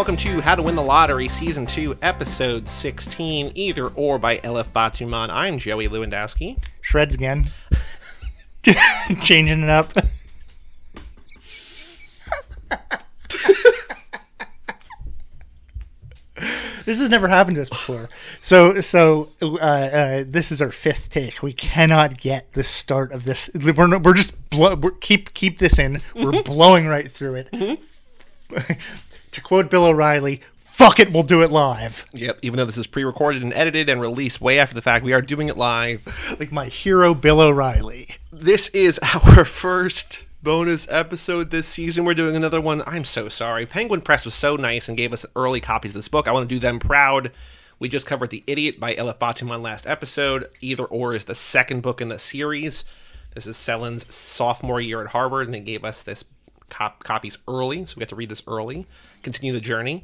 welcome to How to Win the Lottery, Season 2, Episode 16, Either Or by Elif Batuman. I'm Joey Lewandowski. Shreds again. Changing it up. This has never happened to us before. So this is our fifth take. We cannot get the start of this. We're just keep this in. We're blowing right through it. To quote Bill O'Reilly, "Fuck it, we'll do it live." Yep. Even though this is pre-recorded and edited and released way after the fact, we are doing it live. Like my hero, Bill O'Reilly. This is our first bonus episode this season. We're doing another one. I'm so sorry. Penguin Press was so nice and gave us early copies of this book. I want to do them proud. We just covered The Idiot by Elif Batuman last episode. Either Or is the second book in the series. This is Selin's sophomore year at Harvard, and they gave us this copies early, so we got to read this early, continue the journey.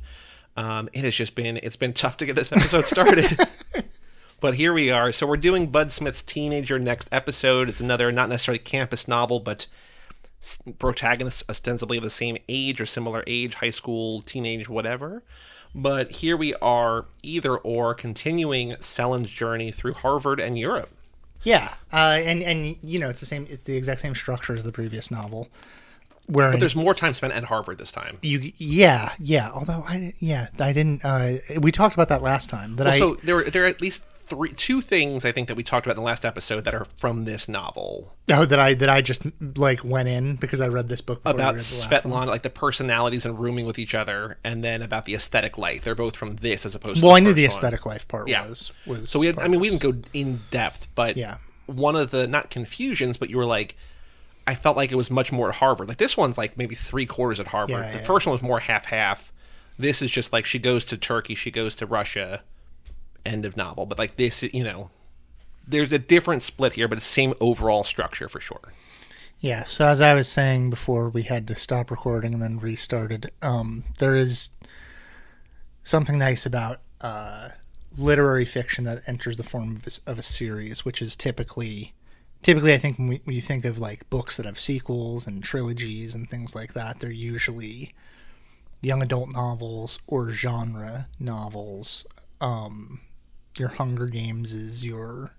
It's been tough to get this episode started. But here we are. So we're doing Bud Smith's Teenager next episode. It's another, not necessarily campus novel, but protagonists ostensibly of the same age or similar age, high school, teenage, whatever. But here we are, Either Or, continuing Selin's journey through Harvard and Europe. Yeah, and you know, it's the exact same structure as the previous novel. But there's more time spent at Harvard this time. Yeah. Although I didn't. We talked about that last time. So there are at least two things I think that we talked about in the last episode that are from this novel. Oh, that I just like went in because I read this book before about I read the Svetlana, like the personalities and rooming with each other, and then about the aesthetic life. They're both from this as opposed to. Well, I knew the aesthetic life part was. So we didn't go in depth, but one of the not confusions, but you were like, I felt like it was much more at Harvard. Like, this one's like maybe 3/4 at Harvard. The first one was more half-half. This is just like she goes to Turkey, she goes to Russia, end of novel. But like this, you know, there's a different split here, but it's the same overall structure for sure. Yeah, so as I was saying before we had to stop recording and then restarted, there is something nice about literary fiction that enters the form of a series, which is typically I think when you think of like books that have sequels and trilogies and things like that, they're usually young adult novels or genre novels. Your Hunger Games is your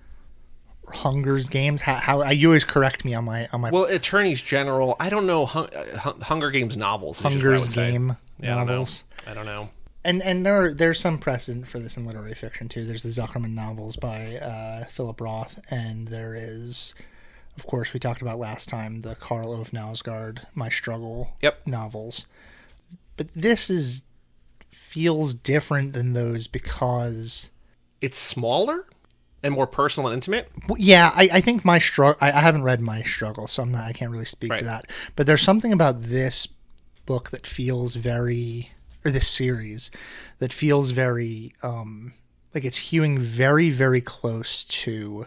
Hunger's Games. How you always correct me on my. Well, Attorneys General. I don't know. Hunger Games novels. Hunger's Game novels. I don't know. And there's some precedent for this in literary fiction too. There's the Zuckerman novels by Philip Roth, and there is, of course, we talked about last time, the Karl Ove Knausgaard My Struggle novels. But this feels different than those because it's smaller and more personal and intimate. Yeah, I think My Struggle. I haven't read My Struggle, so I can't really speak to that. But there's something about this book that feels very. Or this series that feels very like it's hewing very, very close to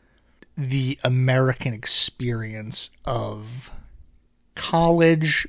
the American experience of college,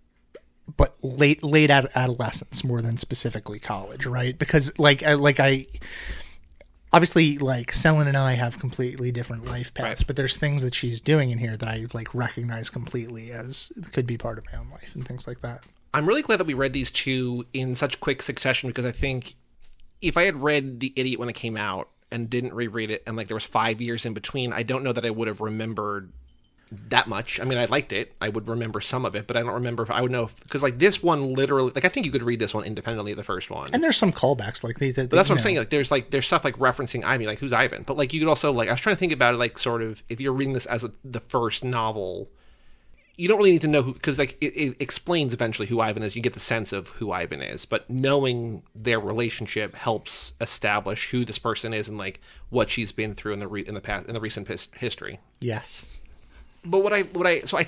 but late adolescence more than specifically college, right? Because like I obviously, like, Selin and I have completely different life paths, but there's things that she's doing in here that I like recognize completely as could be part of my own life and things like that. I'm really glad that we read these two in such quick succession, because I think if I had read The Idiot when it came out and didn't reread it, and like there was 5 years in between, I don't know that I would have remembered that much. I mean, I liked it. I would remember some of it, but I don't remember if I would know, because like this one literally, like I think you could read this one independently of the first one. And there's some callbacks, like these. But that's what I'm saying. Like there's stuff like referencing Ivy, like who's Ivan? But like you could also, like, I was trying to think about it, like sort of if you're reading this as the first novel, you don't really need to know who, because like it explains eventually who Ivan is. You get the sense of who Ivan is, but knowing their relationship helps establish who this person is and like what she's been through in the past, in the recent history. Yes. But I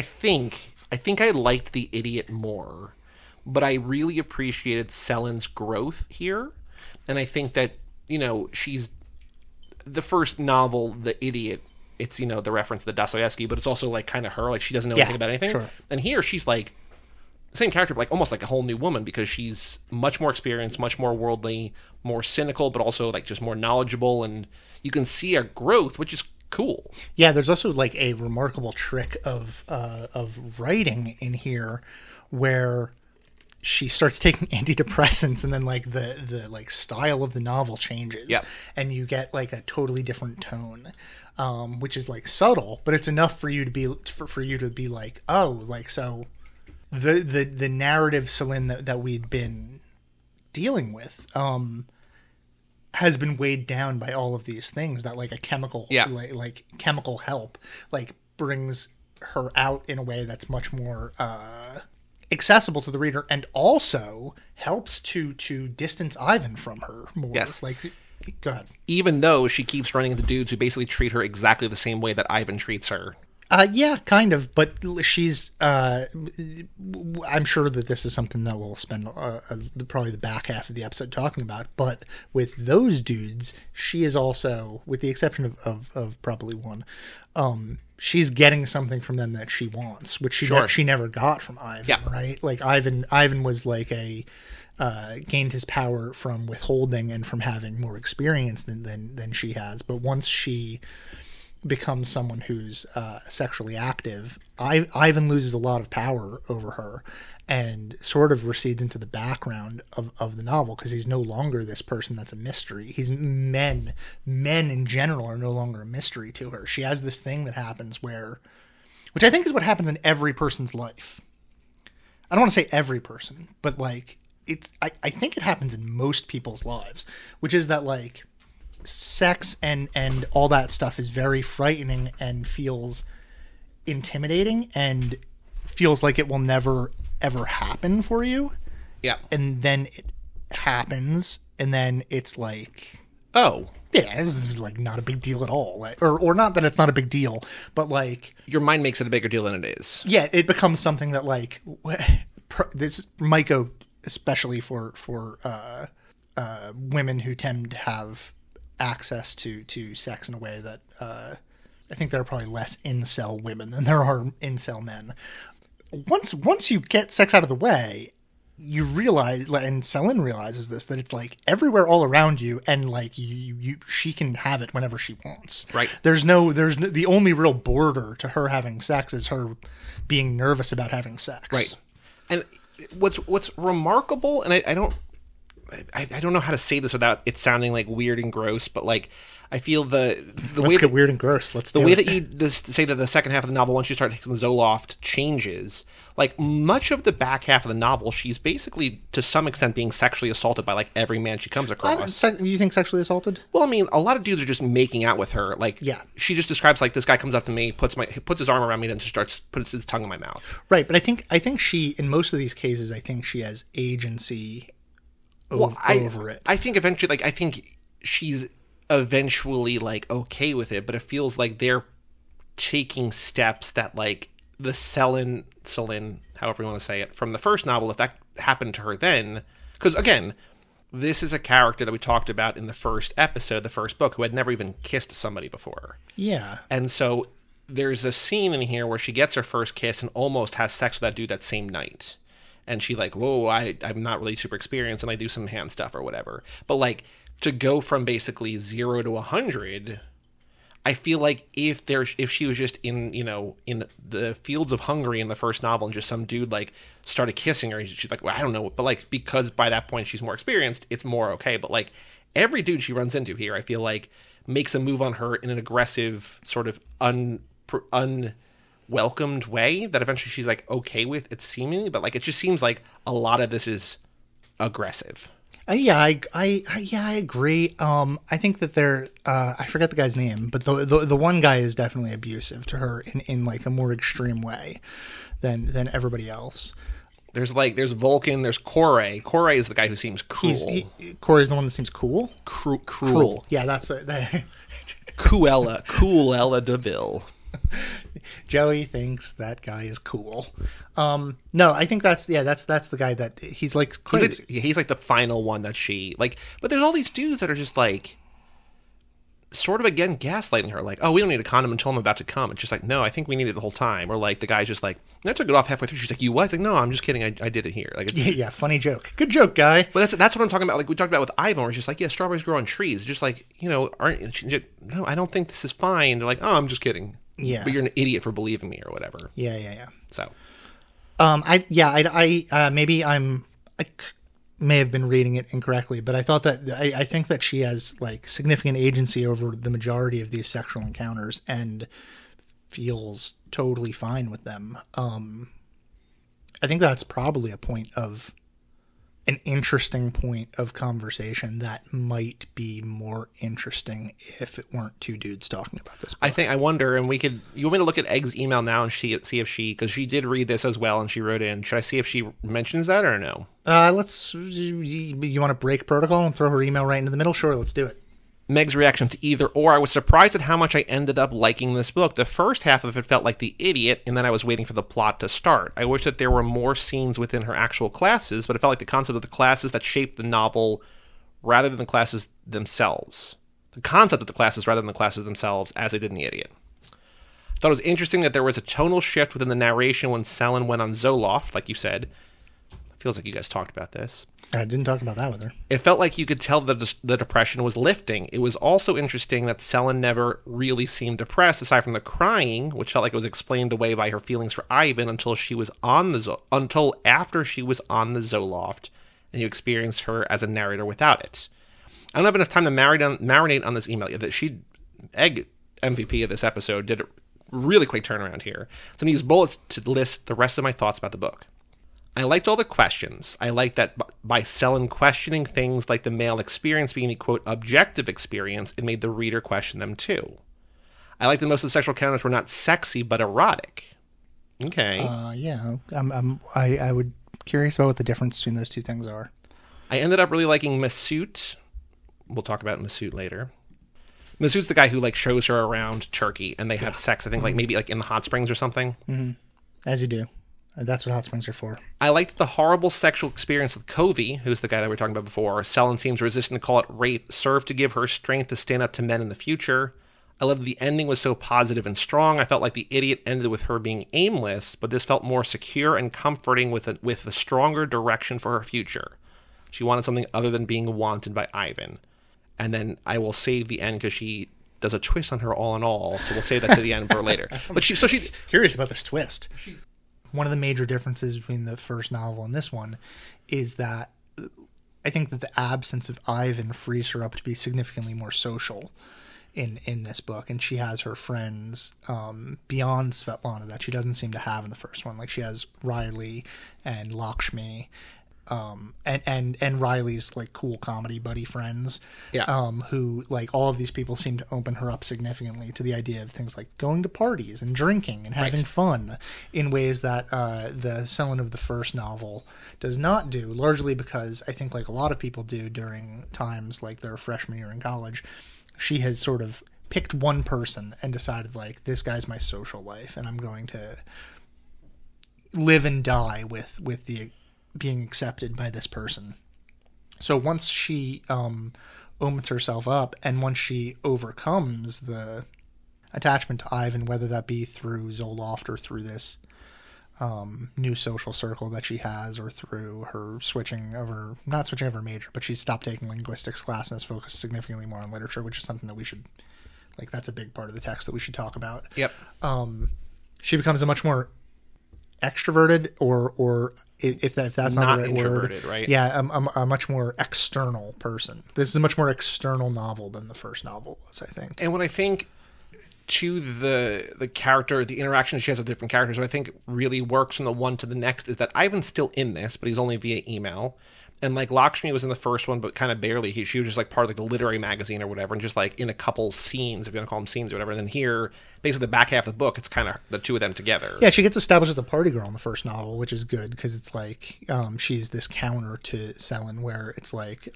think I liked The Idiot more, but I really appreciated Selin's growth here, and I think that, you know, she's the first novel, The Idiot. It's, you know, the reference to Dostoevsky, but it's also like kind of her, like she doesn't know anything about anything. Sure. And here she's like the same character, but like almost like a whole new woman, because she's much more experienced, much more worldly, more cynical, but also like just more knowledgeable, and you can see her growth, which is cool. Yeah, there's also like a remarkable trick of writing in here where she starts taking antidepressants, and then like the like style of the novel changes, and you get like a totally different tone, which is like subtle, but it's enough for you to be for you to be like, oh, like so the narrative Selin that we'd been dealing with has been weighed down by all of these things that like a chemical like chemical help like brings her out in a way that's much more accessible to the reader, and also helps to distance Ivan from her more. Yes. Like, go ahead. Even though she keeps running into dudes who basically treat her exactly the same way that Ivan treats her. Yeah, kind of. But she's, I'm sure that this is something that we'll spend probably the back half of the episode talking about. But with those dudes, she is also, with the exception of probably one, she's getting something from them that she wants, which she never got from Ivan, right? Like Ivan was like gained his power from withholding and from having more experience than she has. But once she becomes someone who's sexually active, Ivan loses a lot of power over her and sort of recedes into the background of the novel, because he's no longer this person that's a mystery. Men in general are no longer a mystery to her. She has this thing that happens which I think is what happens in every person's life. I don't want to say every person, but like I think it happens in most people's lives, which is that like sex and all that stuff is very frightening and feels intimidating and feels like it will never ever happen for you. Yeah. And then it happens, and then it's like, oh yeah, this is like not a big deal at all. Like, or not that it's not a big deal, but like your mind makes it a bigger deal than it is. Yeah, it becomes something that like this might go especially for women who tend to have access to sex in a way that I think there are probably less incel women than there are incel men. Once you get sex out of the way, you realize, and Selin realizes this, that it's like everywhere all around you, and like she can have it whenever she wants. Right. There's no the only real border to her having sex is her being nervous about having sex. Right. And what's remarkable, and I don't know how to say this without it sounding like weird and gross, but like I feel the way Let's get weird and gross. The way that you just say that the second half of the novel, once you start taking the Zoloft, changes. Like much of the back half of the novel, she's basically to some extent being sexually assaulted by like every man she comes across. You think sexually assaulted? Well, I mean, a lot of dudes are just making out with her. Like, she just describes like this guy comes up to me, puts his arm around me, then just puts his tongue in my mouth. Right, but I think she, in most of these cases, I think she has agency over it. I think eventually, like, I think she's eventually like okay with it, but it feels like they're taking steps that like the Selin, however you want to say it, from the first novel, if that happened to her then, because again, this is a character that we talked about in the first episode, the first book, who had never even kissed somebody before. Yeah. And so there's a scene in here where she gets her first kiss and almost has sex with that dude that same night. And she like, whoa, I'm not really super experienced, and I do some hand stuff or whatever. But like, to go from basically 0 to 100, I feel like if she was just in the fields of Hungary in the first novel, and just some dude like started kissing her, she's like, well, I don't know, but like because by that point she's more experienced, it's more okay. But like every dude she runs into here, I feel like makes a move on her in an aggressive sort of unwelcomed way that eventually she's like okay with it seemingly, but like it just seems like a lot of this is aggressive. I agree. I think that I forget the guy's name, but the one guy is definitely abusive to her in like a more extreme way than everybody else. There's Vulcan, there's Corey. Corey is the guy who seems cool. Corey's the one that seems cool? Cruel. Yeah, that's Cruella DeVille. Joey thinks that guy is cool. No, I think that's the guy that he's like crazy. He's like the final one that she like. But there's all these dudes that are just like, sort of again gaslighting her. Like, oh, we don't need a condom until I'm about to come. It's just like, no, I think we need it the whole time. Or like the guy's just like, I took it off halfway through. She's like, you what? It's like, no, I'm just kidding. I did it here. Like, yeah, funny joke. Good joke, guy. But that's what I'm talking about. Like we talked about with Ivan, where it's just like, yeah, strawberries grow on trees. Just like, no, I don't think this is fine. They're like, oh, I'm just kidding. Yeah, but you're an idiot for believing me or whatever. Yeah. So, maybe I'm may have been reading it incorrectly, but I thought that I think that she has like significant agency over the majority of these sexual encounters and feels totally fine with them. I think that's probably an interesting point of conversation that might be more interesting if it weren't two dudes talking about this book. I wonder, and you want me to look at Egg's email now and see if because she did read this as well and she wrote in. Should I see if she mentions that or no? You want to break protocol and throw her email right into the middle? Sure, let's do it. Meg's reaction to either or. I was surprised at how much I ended up liking this book. The first half of it felt like The Idiot, and then I was waiting for the plot to start. I wish that there were more scenes within her actual classes, but it felt like the concept of the classes that shaped the novel rather than the classes themselves. The concept of the classes rather than the classes themselves, as they did in The Idiot. I thought it was interesting that there was a tonal shift within the narration when Selin went on Zoloft, like you said. Feels like you guys talked about this. I didn't talk about that with her. It felt like you could tell that the depression was lifting. It was also interesting that Selin never really seemed depressed, aside from the crying, which felt like it was explained away by her feelings for Ivan until after she was on the Zoloft, and you experienced her as a narrator without it. I don't have enough time to marinate on this email. Egg MVP of this episode did a really quick turnaround here. So I'm going to use bullets to list the rest of my thoughts about the book. I liked all the questions. I liked that by Selin questioning things like the male experience being a, quote, objective experience, it made the reader question them too. I liked that most of the sexual encounters were not sexy, but erotic. Okay. Yeah. I would curious about what the difference between those two things are. I ended up really liking Masood. We'll talk about Masood later. Masood's the guy who, like, shows her around Turkey, and they have sex, I think, like, maybe, like, in the hot springs or something. Mm-hmm. As you do. That's what hot springs are for. I liked the horrible sexual experience with Covey, who's the guy that we were talking about before. Selin seems resistant to call it rape, served to give her strength to stand up to men in the future. I loved the ending was so positive and strong. I felt like The Idiot ended with her being aimless, but this felt more secure and comforting with a stronger direction for her future. She wanted something other than being wanted by Ivan. And then I will save the end because she does a twist on her all in all, so we'll save that to the end for later. But she curious about this twist. One of the major differences between the first novel and this one is that I think that the absence of Ivan frees her up to be significantly more social in this book. And she has her friends beyond Svetlana that she doesn't seem to have in the first one. Like she has Riley and Lakshmi and Riley's like cool comedy buddy friends, who like all of these people seem to open her up significantly to the idea of things like going to parties and drinking and having fun in ways that the Selin of the first novel does not do, largely because I think like a lot of people do during times like their freshman year in college, she has sort of picked one person and decided like this guy's my social life and I'm going to live and die with the being accepted by this person. So once she opens herself up and once she overcomes the attachment to Ivan, whether that be through Zoloft or through this new social circle that she has or through her not switching of her major, but she's stopped taking linguistics class and is focused significantly more on literature, which is something that we should, like, that's a big part of the text that we should talk about. Yep. She becomes a much more extroverted or if that's not the right introverted, word, right? Yeah, a much more external person. This is a much more external novel than the first novel was, I think. And what I think to the character, the interaction she has with different characters, what I think really works from the one to the next is that Ivan's still in this, but he's only via email. And like Lakshmi was in the first one, but kind of barely. She was just like part of like the literary magazine or whatever, and just like in a couple scenes, if you want to call them scenes or whatever. And then here, basically the back half of the book, it's kind of the two of them together. Yeah, she gets established as a party girl in the first novel, which is good because it's like she's this counter to Selin, where it's like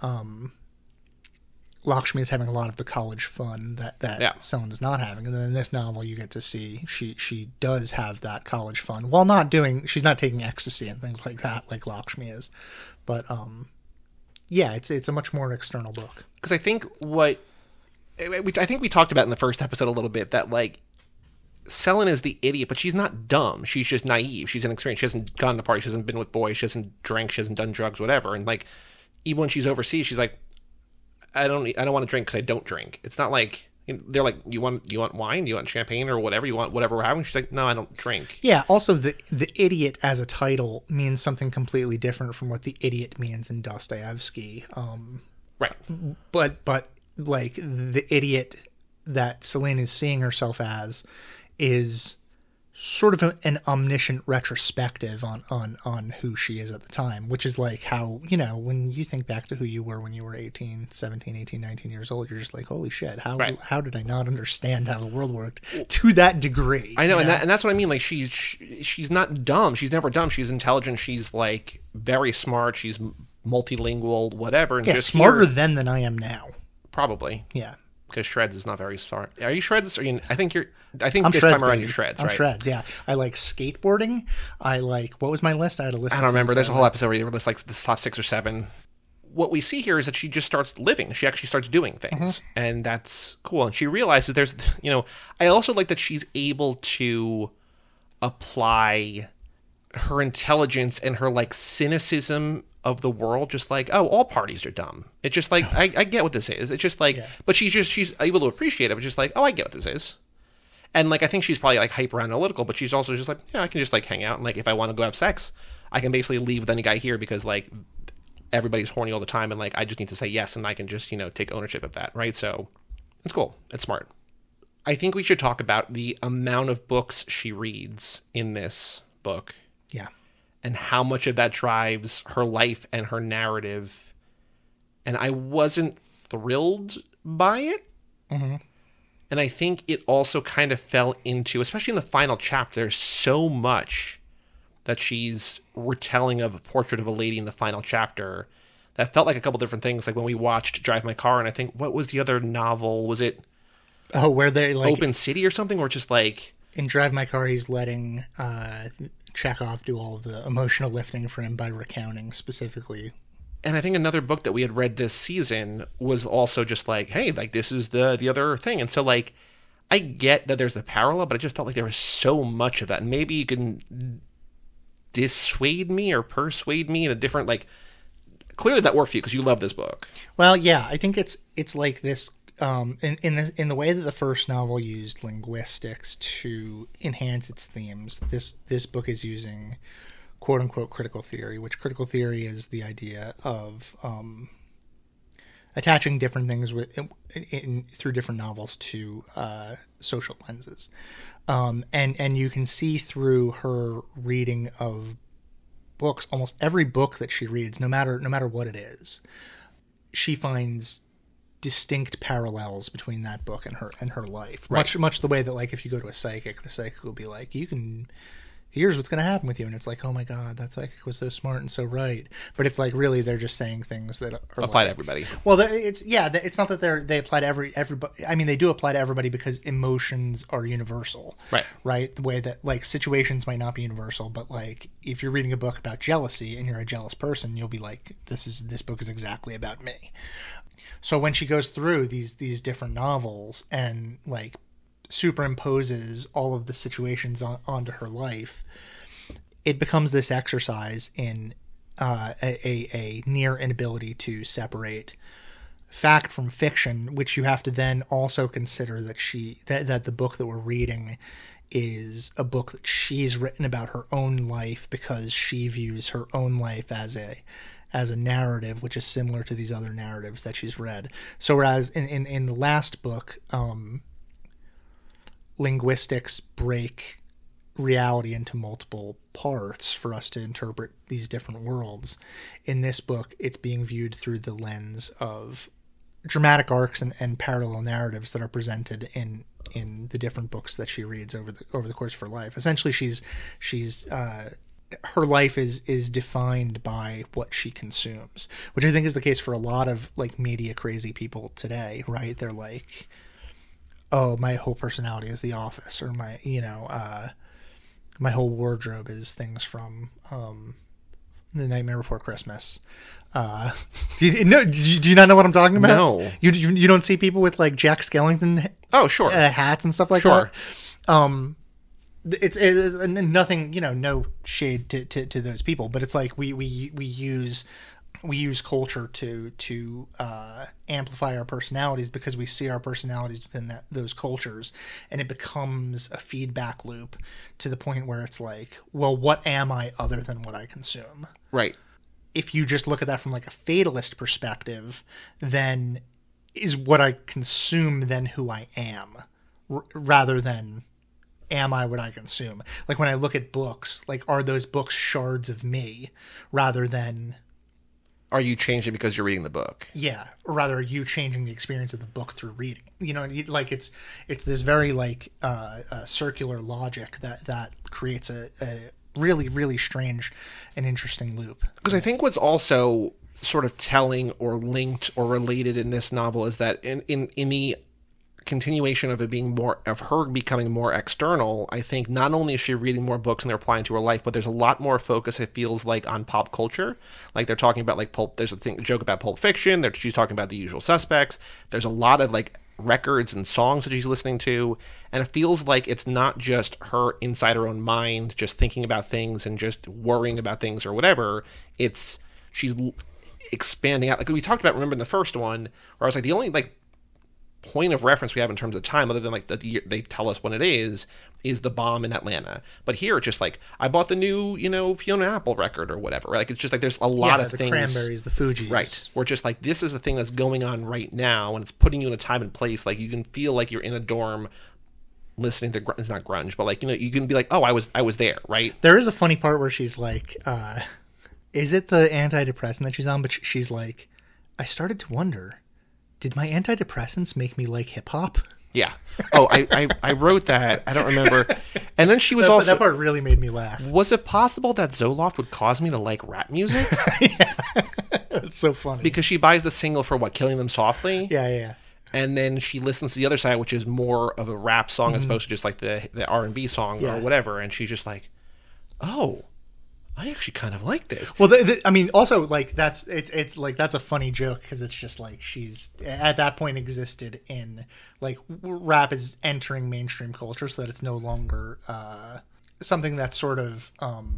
Lakshmi is having a lot of the college fun that Selin is not having. And then in this novel, you get to see she does have that college fun while she's not taking ecstasy and things like that like Lakshmi is. But yeah, it's a much more external book. Because I think we talked about in the first episode a little bit that like Selin is the idiot, but she's not dumb. She's just naive. She's inexperienced. She hasn't gone to parties. She hasn't been with boys. She hasn't drank. She hasn't done drugs, whatever. And like even when she's overseas, she's like, I don't want to drink because I don't drink. It's not like they're like, you want wine? You want champagne or whatever? You want whatever we're having? She's like, no, I don't drink. Yeah. Also, the idiot as a title means something completely different from what the idiot means in Dostoevsky. Right. But like the idiot that Selin is seeing herself as is sort of an omniscient retrospective on who she is at the time, which is like how, when you think back to who you were when you were 17, 18, 19 years old, you're just like, holy shit, how did I not understand how the world worked to that degree? I know, and that's what I mean. Like, she's not dumb. She's never dumb. She's intelligent. She's like very smart. She's multilingual, whatever. And just smarter then than I am now. Probably. Yeah. Because Shreds is not very smart. Are you Shreds? I think I'm this Shreds, time around baby. you're Shreds, I'm right? Shreds, yeah. I like skateboarding. I like, what was my list? I had a list. I don't remember. There's a whole episode where you list like the top 6 or 7. What we see here is that she just starts living. She actually starts doing things. And that's cool. And she realizes there's, I also like that she's able to apply her intelligence and her like cynicism of the world, just like, oh, all parties are dumb. It's just like, I get what this is. It's just like, but she's able to appreciate it, but just like, oh, I get what this is. And like, I think she's probably like hyper analytical, but she's also just like, yeah, I can just like hang out. And like, if I want to go have sex, I can basically leave with any guy here because like everybody's horny all the time. And like, I just need to say yes. And I can just, take ownership of that. Right. So it's cool. It's smart. I think we should talk about the amount of books she reads in this book. Yeah. And how much of that drives her life and her narrative. And I wasn't thrilled by it. Mm-hmm. And I think it also kind of fell into, especially in the final chapter, there's so much that she's retelling of A Portrait of a Lady in the final chapter that felt like a couple different things. Like when we watched Drive My Car, and I think, what was the other novel? Was it where they like Open City or something? Or just like... In Drive My Car, he's letting Chekhov do all of the emotional lifting for him by recounting specifically. And I think another book that we had read this season was also just like, hey, like this is the other thing. And so like, I get that there's a parallel, but I just felt like there was so much of that. And maybe you can dissuade me or persuade me in a different, like, clearly that worked for you because you love this book. Well, yeah, I think it's like this, in the way that the first novel used linguistics to enhance its themes, this book is using quote unquote critical theory, which critical theory is the idea of attaching different things through different novels to social lenses, and you can see through her reading of books, almost every book that she reads, no matter what it is, she finds distinct parallels between that book and her life. Right. Much the way that, like, if you go to a psychic, the psychic will be like, here's what's going to happen with you. And it's like, oh my God, that psychic was so smart and so right. But it's like, really, they're just saying things that are apply to everybody. Well, it's not that they apply to everybody. I mean, they do apply to everybody because emotions are universal. Right. The way that, like, situations might not be universal, but like, if you're reading a book about jealousy and you're a jealous person, you'll be like, this book is exactly about me. So when she goes through these different novels and like superimposes all of the situations onto her life, it becomes this exercise in a near inability to separate fact from fiction, which you have to then also consider that the book that we're reading is a book that she's written about her own life because she views her own life as a narrative, which is similar to these other narratives that she's read. So whereas in the last book, linguistics break reality into multiple parts for us to interpret these different worlds. In this book, it's being viewed through the lens of dramatic arcs and parallel narratives that are presented in the different books that she reads over the course of her life. Essentially, she's her life is defined by what she consumes, which I think is the case for a lot of like media crazy people today, right? They're like, oh, my whole personality is The Office, or my whole wardrobe is things from The Nightmare Before Christmas. Do you not know what I'm talking about? No. You don't see people with like Jack Skellington hats and stuff like that? It's nothing, no shade to those people, but it's like we use we use culture to amplify our personalities because we see our personalities within those cultures, and it becomes a feedback loop to the point where it's like, well, what am I other than what I consume? Right. If you just look at that from like a fatalist perspective, then is what I consume then who I am, rather than am I what I consume? Like when I look at books, like are those books shards of me rather than... Are you changing because you're reading the book? Yeah, or rather, are you changing the experience of the book through reading? You know, like it's this very like circular logic that creates a really, really strange and interesting loop. Because I think what's also sort of telling or linked or related in this novel is that in the continuation of it being more of her becoming more external, I think not only is she reading more books and they're applying to her life, but there's a lot more focus, it feels like, on pop culture. Like they're talking about like there's a joke about Pulp Fiction, she's talking about The Usual Suspects, there's a lot of like records and songs that she's listening to, and it feels like it's not just her inside her own mind just thinking about things and just worrying about things or whatever. She's expanding out, like we talked about, remember in the first one, where I was like, the only like point of reference we have in terms of time, other than like they tell us when it is the bomb in Atlanta. But here it's just like, I bought the new, Fiona Apple record or whatever. Like it's just like there's a lot of things. The Cranberries, the Fugees. Right. We're just like, this is a thing that's going on right now, and it's putting you in a time and place. Like you can feel like you're in a dorm listening to, it's not grunge, but like, you can be like, oh, I was there, right? There is a funny part where she's like, is it the antidepressant that she's on? But she's like, I started to wonder, did my antidepressants make me like hip hop? Yeah. Oh, I wrote that. I don't remember. And then she was that part really made me laugh. Was it possible that Zoloft would cause me to like rap music? Yeah. It's so funny. Because she buys the single for what, Killing Them Softly? Yeah. And then she listens to the other side, which is more of a rap song as opposed to just like the R&B song or whatever. And she's just like, oh, I actually kind of like this. Well, I mean, also like that's a funny joke because it's just like she's at that point existed in like rap is entering mainstream culture, so that it's no longer something that's sort of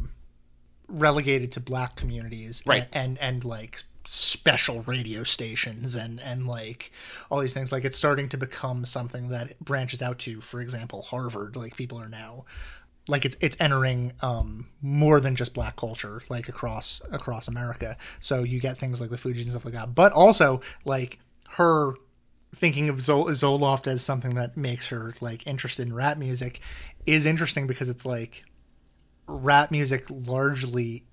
relegated to black communities, right? And like special radio stations and like all these things. Like it's starting to become something that branches out to, for example, Harvard. Like people are now. Like it's entering more than just black culture, like across America. So you get things like the Fugees and stuff like that. But also like her thinking of Zoloft as something that makes her like interested in rap music is interesting because it's like rap music largely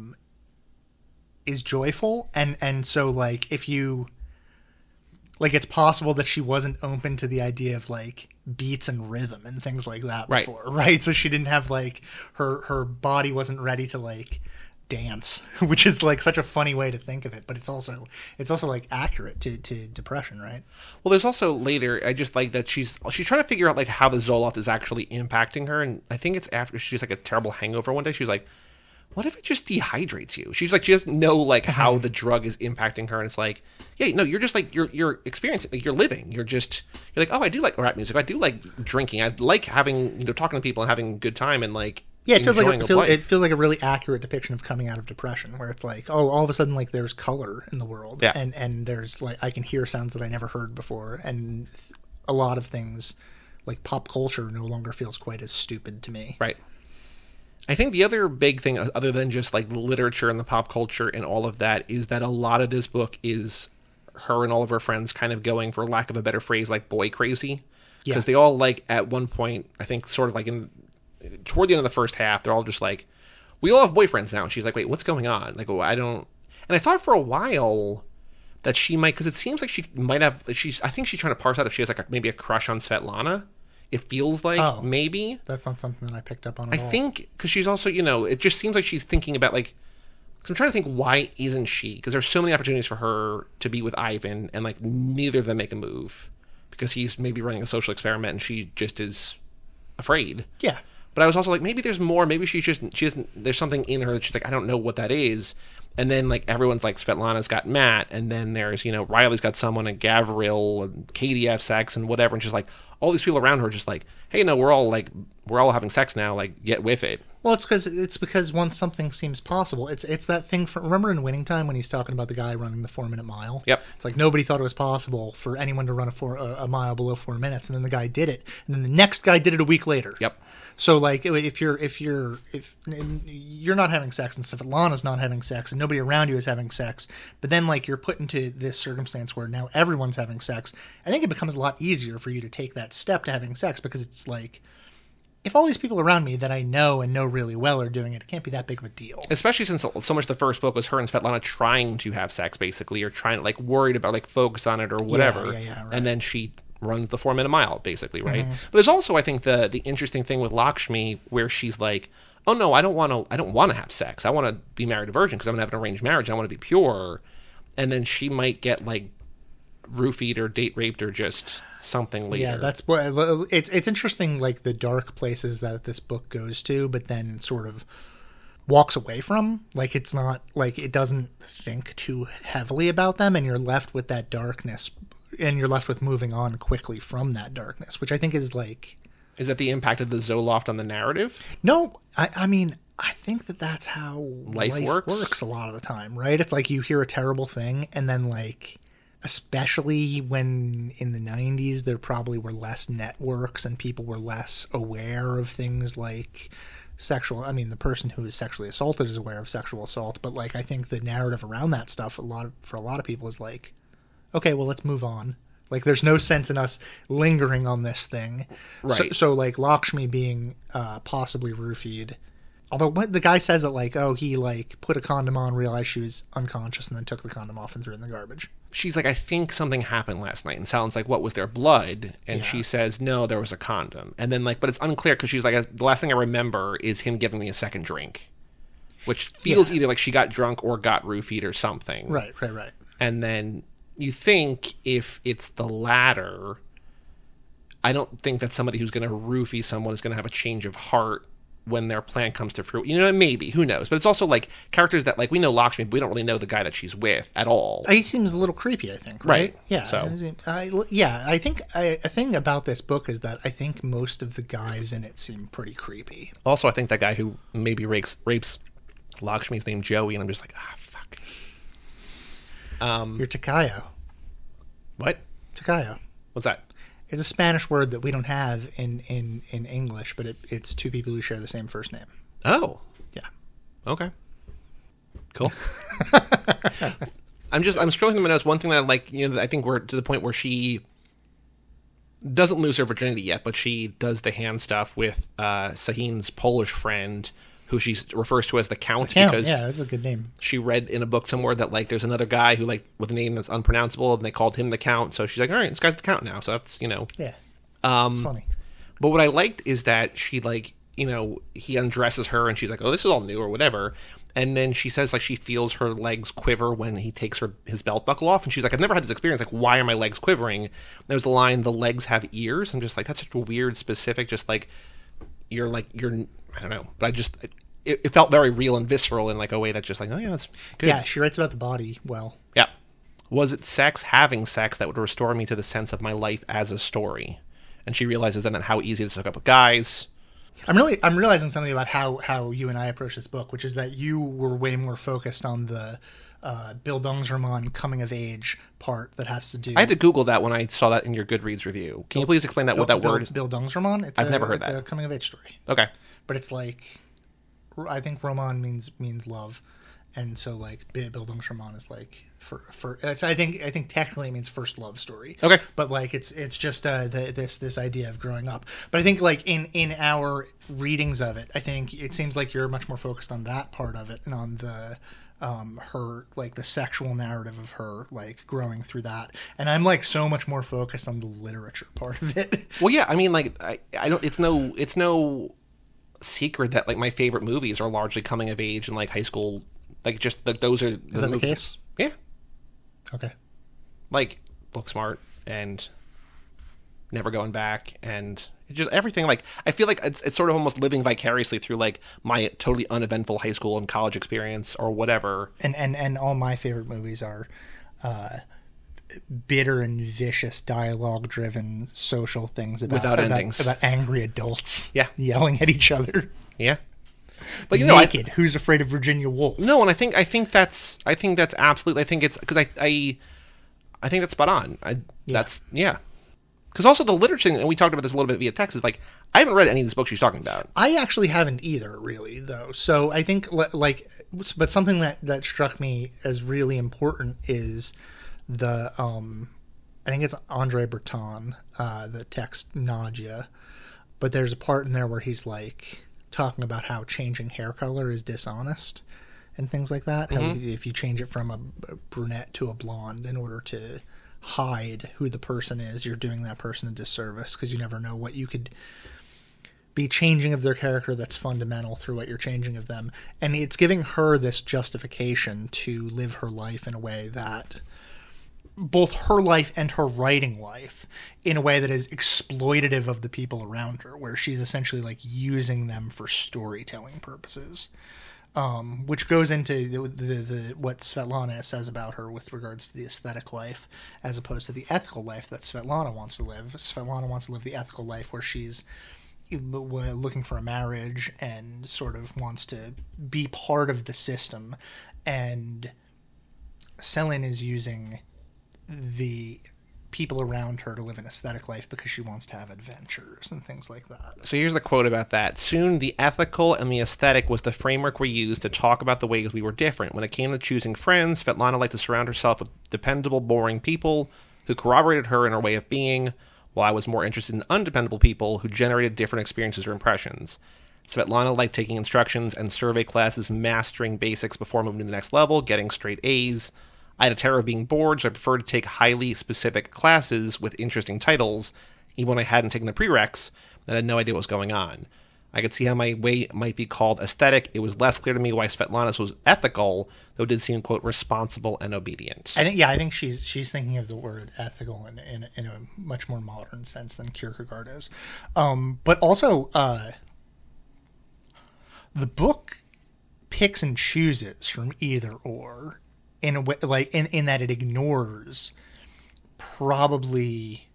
is joyful, and so like if you like, it's possible that she wasn't open to the idea of like beats and rhythm and things like that before, right? So she didn't have like her body wasn't ready to like dance, which is like such a funny way to think of it, but it's also like accurate to depression, right? Well, there's also later, I just like that she's trying to figure out like how the Zoloft is actually impacting her, and I think it's after she's like a terrible hangover one day. She's like, what if it just dehydrates you? She's like, she doesn't know like how the drug is impacting her, and it's like, yeah, no, you're just like you're experiencing, like you're living. You're like, oh, I do like rap music. I do like drinking. I like having talking to people and having a good time and like it feels like a really accurate depiction of coming out of depression, where it's like, oh, all of a sudden like there's color in the world, and there's like I can hear sounds that I never heard before, and a lot of things like pop culture no longer feels quite as stupid to me, right? I think the other big thing, other than just like the literature and the pop culture and all of that, is that a lot of this book is her and all of her friends kind of going, for lack of a better phrase, like boy crazy. Because they all like at one point, I think sort of like toward the end of the first half, they're all just like, we all have boyfriends now. And she's like, wait, what's going on? Like, well, I don't. And I thought for a while that she might, because it seems like she might have, I think she's trying to parse out if she has like maybe a crush on Svetlana. It feels like maybe. That's not something that I picked up on at all. I think because she's also, it just seems like she's thinking about like, because I'm trying to think, why isn't she? Because there's so many opportunities for her to be with Ivan, and like neither of them make a move because he's maybe running a social experiment and she just is afraid. Yeah. But I was also like, maybe there's more. Maybe she doesn't, there's something in her that she's like, I don't know what that is. And then like everyone's like, Svetlana's got Matt, and then there's Riley's got someone, and Gavril and Katie have sex and whatever, and she's like, all these people around her are just like, hey, no, we're all like we're all having sex now, like, get with it. Well, it's because once something seems possible, it's that thing from, remember in Winning Time when he's talking about the guy running the 4-minute mile? Yep. It's like nobody thought it was possible for anyone to run a mile below 4 minutes, and then the guy did it, and then the next guy did it a week later. Yep. So like if you're not having sex and Svetlana's not having sex and nobody around you is having sex, but then like you're put into this circumstance where now everyone's having sex, I think it becomes a lot easier for you to take that step to having sex, because it's like, if all these people around me that I know and know really well are doing it, it can't be that big of a deal. Especially since so much of the first book was her and Svetlana trying to have sex, basically, or trying to, like, worried about, like, focus on it or whatever. Yeah, right. And then she runs the 4-minute mile, basically, right? Mm-hmm. But there's also, I think, the interesting thing with Lakshmi, where she's like, oh, no, I don't want to have sex. I want to be married a virgin because I'm going to have an arranged marriage. I want to be pure. And then she might get, like, roofied or date raped or just something later. Yeah, that's what it's interesting, like the dark places that this book goes to, but then sort of walks away from. Like, it's not like it doesn't think too heavily about them, and you're left with that darkness, and you're left with moving on quickly from that darkness, which I think is like. Is that the impact of the Zoloft on the narrative? No, I mean, I think that's how life works a lot of the time, right? It's like you hear a terrible thing, and then like. Especially when in the 90s there probably were less networks and people were less aware of things like sexual. I mean, the person who is sexually assaulted is aware of sexual assault, but like I think the narrative around that stuff for a lot of people is like, okay, well, let's move on. Like, there's no sense in us lingering on this thing. Right. So like Lakshmi being possibly roofied. Although what the guy says that like, oh, he like put a condom on, realized she was unconscious, and then took the condom off and threw it in the garbage. She's like, I think something happened last night. And Salon's like, what, was there blood? And she says, no, there was a condom. And then like, but it's unclear because she's like, the last thing I remember is him giving me a second drink, which feels either like she got drunk or got roofied or something. Right. And then you think if it's the latter, I don't think that somebody who's going to roofie someone is going to have a change of heart when their plan comes to fruit. You know, maybe, who knows? But it's also like characters that, like, we know Lakshmi, but we don't really know the guy that she's with at all. He seems a little creepy, I think, right? Yeah. So. I think a thing about this book is that I think most of the guys in it seem pretty creepy. Also, I think that guy who maybe rapes Lakshmi's named Joey, and I'm just like, fuck. You're Tocayo. What? Tocayo. What's that? It's a Spanish word that we don't have in English, but it's two people who share the same first name. Oh. Yeah. Okay. Cool. I'm scrolling through my notes. One thing that I like, you know, I think we're to the point where she doesn't lose her virginity yet, but she does the hand stuff with Sahin's Polish friend, who she refers to as the Count. Because yeah, that's a good name. She read in a book somewhere that like there's another guy who like with a name that's unpronounceable, and they called him the Count. So she's like, all right, this guy's the Count now. So that's, you know, yeah, it's funny. But what I liked is that she like, you know, he undresses her and she's like, oh, this is all new or whatever. And then she says like she feels her legs quiver when he takes his belt buckle off, and she's like, I've never had this experience. Like, why are my legs quivering? And there's the line, the legs have ears. I'm just like, that's such a weird specific. Just like you're I don't know, but it felt very real and visceral in like a way that's just like, oh yeah, that's good. Yeah, she writes about the body well. Yeah. Was it having sex that would restore me to the sense of my life as a story? And she realizes then that how easy it is to hook up with guys. I'm realizing something about how you and I approach this book, which is that you were way more focused on the Bildungsroman coming of age part that has to do. I had to Google that when I saw that in your Goodreads review. Can you please explain that? What that word is? Bildungsroman. I've never heard that. It's a coming of age story. Okay, but it's like, I think Roman means love, and so like Bildungsroman is like for it's, I think technically it means first love story. Okay, but like it's just this idea of growing up. But I think like in our readings of it, I think it seems like you're much more focused on that part of it and on the her like the sexual narrative of her like growing through that, and I'm like so much more focused on the literature part of it. Well, yeah, I mean, like I don't. It's no secret that like my favorite movies are largely coming of age and like high school. Like just like those are. Is that the case? Yeah. Okay. Like Booksmart and Never Going Back and just everything. Like I feel like it's sort of almost living vicariously through like my totally uneventful high school and college experience or whatever. And all my favorite movies are bitter and vicious dialogue-driven social things without endings about angry adults, yeah, yelling at each other, yeah. But naked. Who's afraid of Virginia Woolf? No, and I think that's absolutely. I think it's because I think that's spot on. That's Because also the literature, and we talked about this a little bit via text, is like I haven't read any of these books she's talking about. I actually haven't either, really, though. So I think but something that struck me as really important is the I think it's Andre Breton, the text Nadia, but there's a part in there where he's like talking about how changing hair color is dishonest and things like that. How if you change it from a brunette to a blonde in order to hide who the person is, you're doing that person a disservice because you never know what you could be changing of their character that's fundamental through what you're changing of them. And it's giving her this justification to live her life in a way that both her life and her writing life in a way that is exploitative of the people around her, where she's essentially like using them for storytelling purposes, which goes into the what Svetlana says about her with regards to the aesthetic life as opposed to the ethical life that Svetlana wants to live. Svetlana wants to live the ethical life where she's looking for a marriage and sort of wants to be part of the system, and Selin is using the people around her to live an aesthetic life because she wants to have adventures and things like that. So here's the quote about that. Soon the ethical and the aesthetic was the framework we used to talk about the ways we were different. When it came to choosing friends, Svetlana liked to surround herself with dependable, boring people who corroborated her in her way of being, while I was more interested in undependable people who generated different experiences or impressions. Svetlana liked taking instructions and survey classes, mastering basics before moving to the next level, getting straight A's. I had a terror of being bored, so I preferred to take highly specific classes with interesting titles, even when I hadn't taken the prereqs, and had no idea what was going on. I could see how my way might be called aesthetic. It was less clear to me why Svetlana's was ethical, though it did seem, quote, responsible and obedient. I think she's thinking of the word ethical in a much more modern sense than Kierkegaard is. But also, the book picks and chooses from either or. In a way, like in that it ignores probably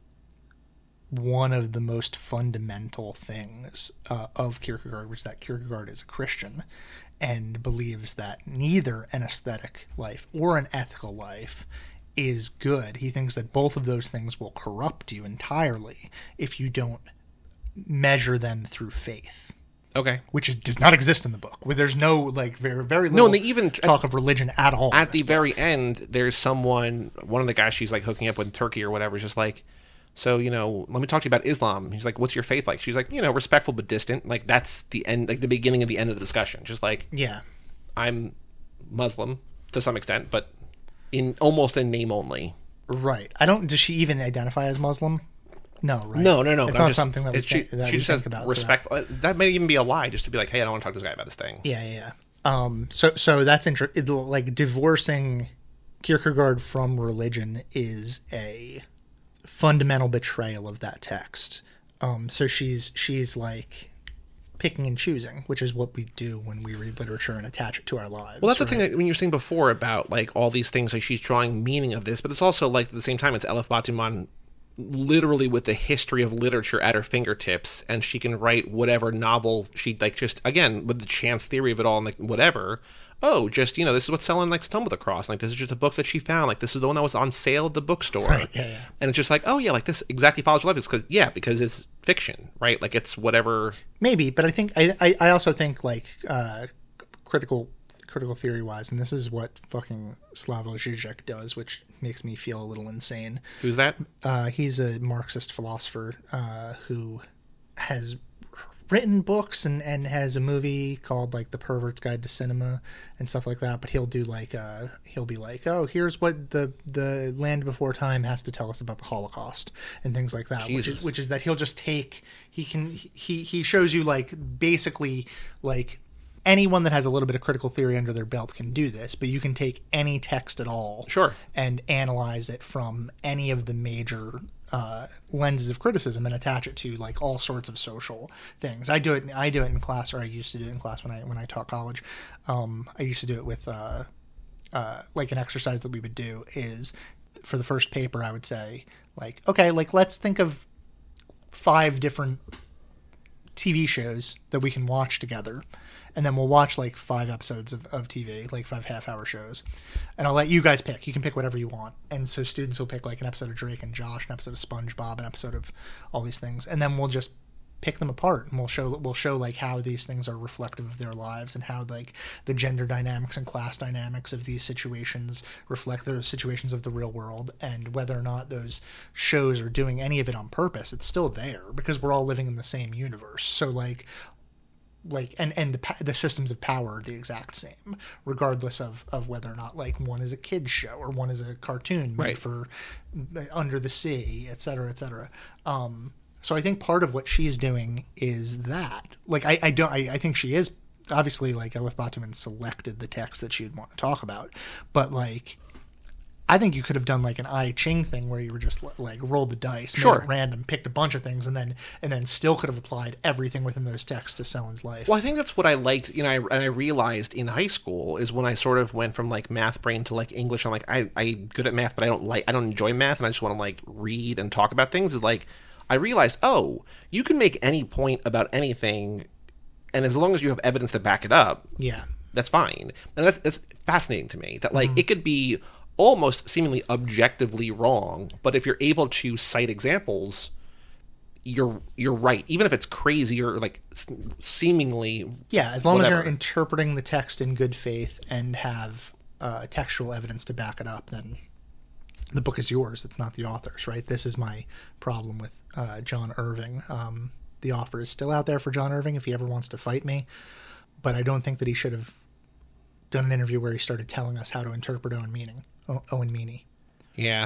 one of the most fundamental things of Kierkegaard, which is that Kierkegaard is a Christian and believes that neither an aesthetic life or an ethical life is good. He thinks that both of those things will corrupt you entirely if you don't measure them through faith. Okay. Which does not exist in the book. Where there's no, like, very little and they even talk of religion at all. At the very end, there's one of the guys she's, like, hooking up with in Turkey or whatever is just like, so, let me talk to you about Islam. He's like, what's your faith like? She's like, respectful but distant. Like, that's the end, like, the beginning of the end of the discussion. Just like, yeah, I'm Muslim to some extent, but almost in name only. Right. Does she even identify as Muslim? No, right? No. It's not something that she just says think about. Respectful. That may even be a lie, just to be like, hey, I don't want to talk to this guy about this thing. Yeah. So that's interesting. Like, divorcing Kierkegaard from religion is a fundamental betrayal of that text. So she's like picking and choosing, which is what we do when we read literature and attach it to our lives. Well, that's right? The thing that when you were saying before about like all these things, like she's drawing meaning of this, but it's also like at the same time, it's elif batuman literally with the history of literature at her fingertips, and she can write whatever novel she like, just again with the chance theory of it all and like whatever. This is what Selin like stumbled across. Like, this is just a book that she found. Like, this is the one that was on sale at the bookstore. Right, yeah. And it's just like, like this exactly follows your life. It's because it's fiction, right? Like, it's whatever. Maybe, but I think I also think like critical theory wise, and this is what fucking Slavoj Žižek does, which makes me feel a little insane. Who's that? He's a Marxist philosopher who has written books and has a movie called like The Pervert's Guide to Cinema and stuff like that. But he'll do like he'll be like, oh, here's what the Land Before Time has to tell us about the Holocaust and things like that. Jesus. Which is that he'll just take he shows you like basically like anyone that has a little bit of critical theory under their belt can do this, but you can take any text at all, sure, and analyze it from any of the major lenses of criticism and attach it to like all sorts of social things. I do it in class, or I used to do it in class when I taught college. I used to do it with like an exercise that we would do is for the first paper, I would say, like, okay, like, let's think of 5 different TV shows that we can watch together. And then we'll watch like 5 episodes of TV, like 5 half-hour shows. And I'll let you guys pick. You can pick whatever you want. And so students will pick like an episode of Drake and Josh, an episode of SpongeBob, an episode of all these things. And then we'll just pick them apart, and we'll show like how these things are reflective of their lives, and how like the gender dynamics and class dynamics of these situations reflect the situations of the real world, and whether or not those shows are doing any of it on purpose, it's still there because we're all living in the same universe. So like and the systems of power are the exact same, regardless of whether or not like one is a kid's show or one is a cartoon made for Under the Sea, et cetera, et cetera. So I think part of what she's doing is that, like, I think she is obviously, like, Elif Batuman selected the text that she'd want to talk about, but like, I think you could have done like an I Ching thing where you were just like rolled the dice, made it random, picked a bunch of things, and then still could have applied everything within those texts to Selin's life. Well, I think that's what I liked, and I realized in high school is when I sort of went from like math brain to like English. I'm like, I'm good at math, but I don't enjoy math, and I just want to like read and talk about things. Is like, I realized, oh, you can make any point about anything, and as long as you have evidence to back it up, that's fine. And that's fascinating to me. That like it could be almost seemingly objectively wrong, but if you're able to cite examples, you're right, even if it's crazy or like seemingly as long as you're interpreting the text in good faith and have textual evidence to back it up, then the book is yours. It's not the author's, right? This is my problem with John Irving. The offer is still out there for John Irving if he ever wants to fight me, but I don't think that he should have done an interview where he started telling us how to interpret Owen Meany. Yeah.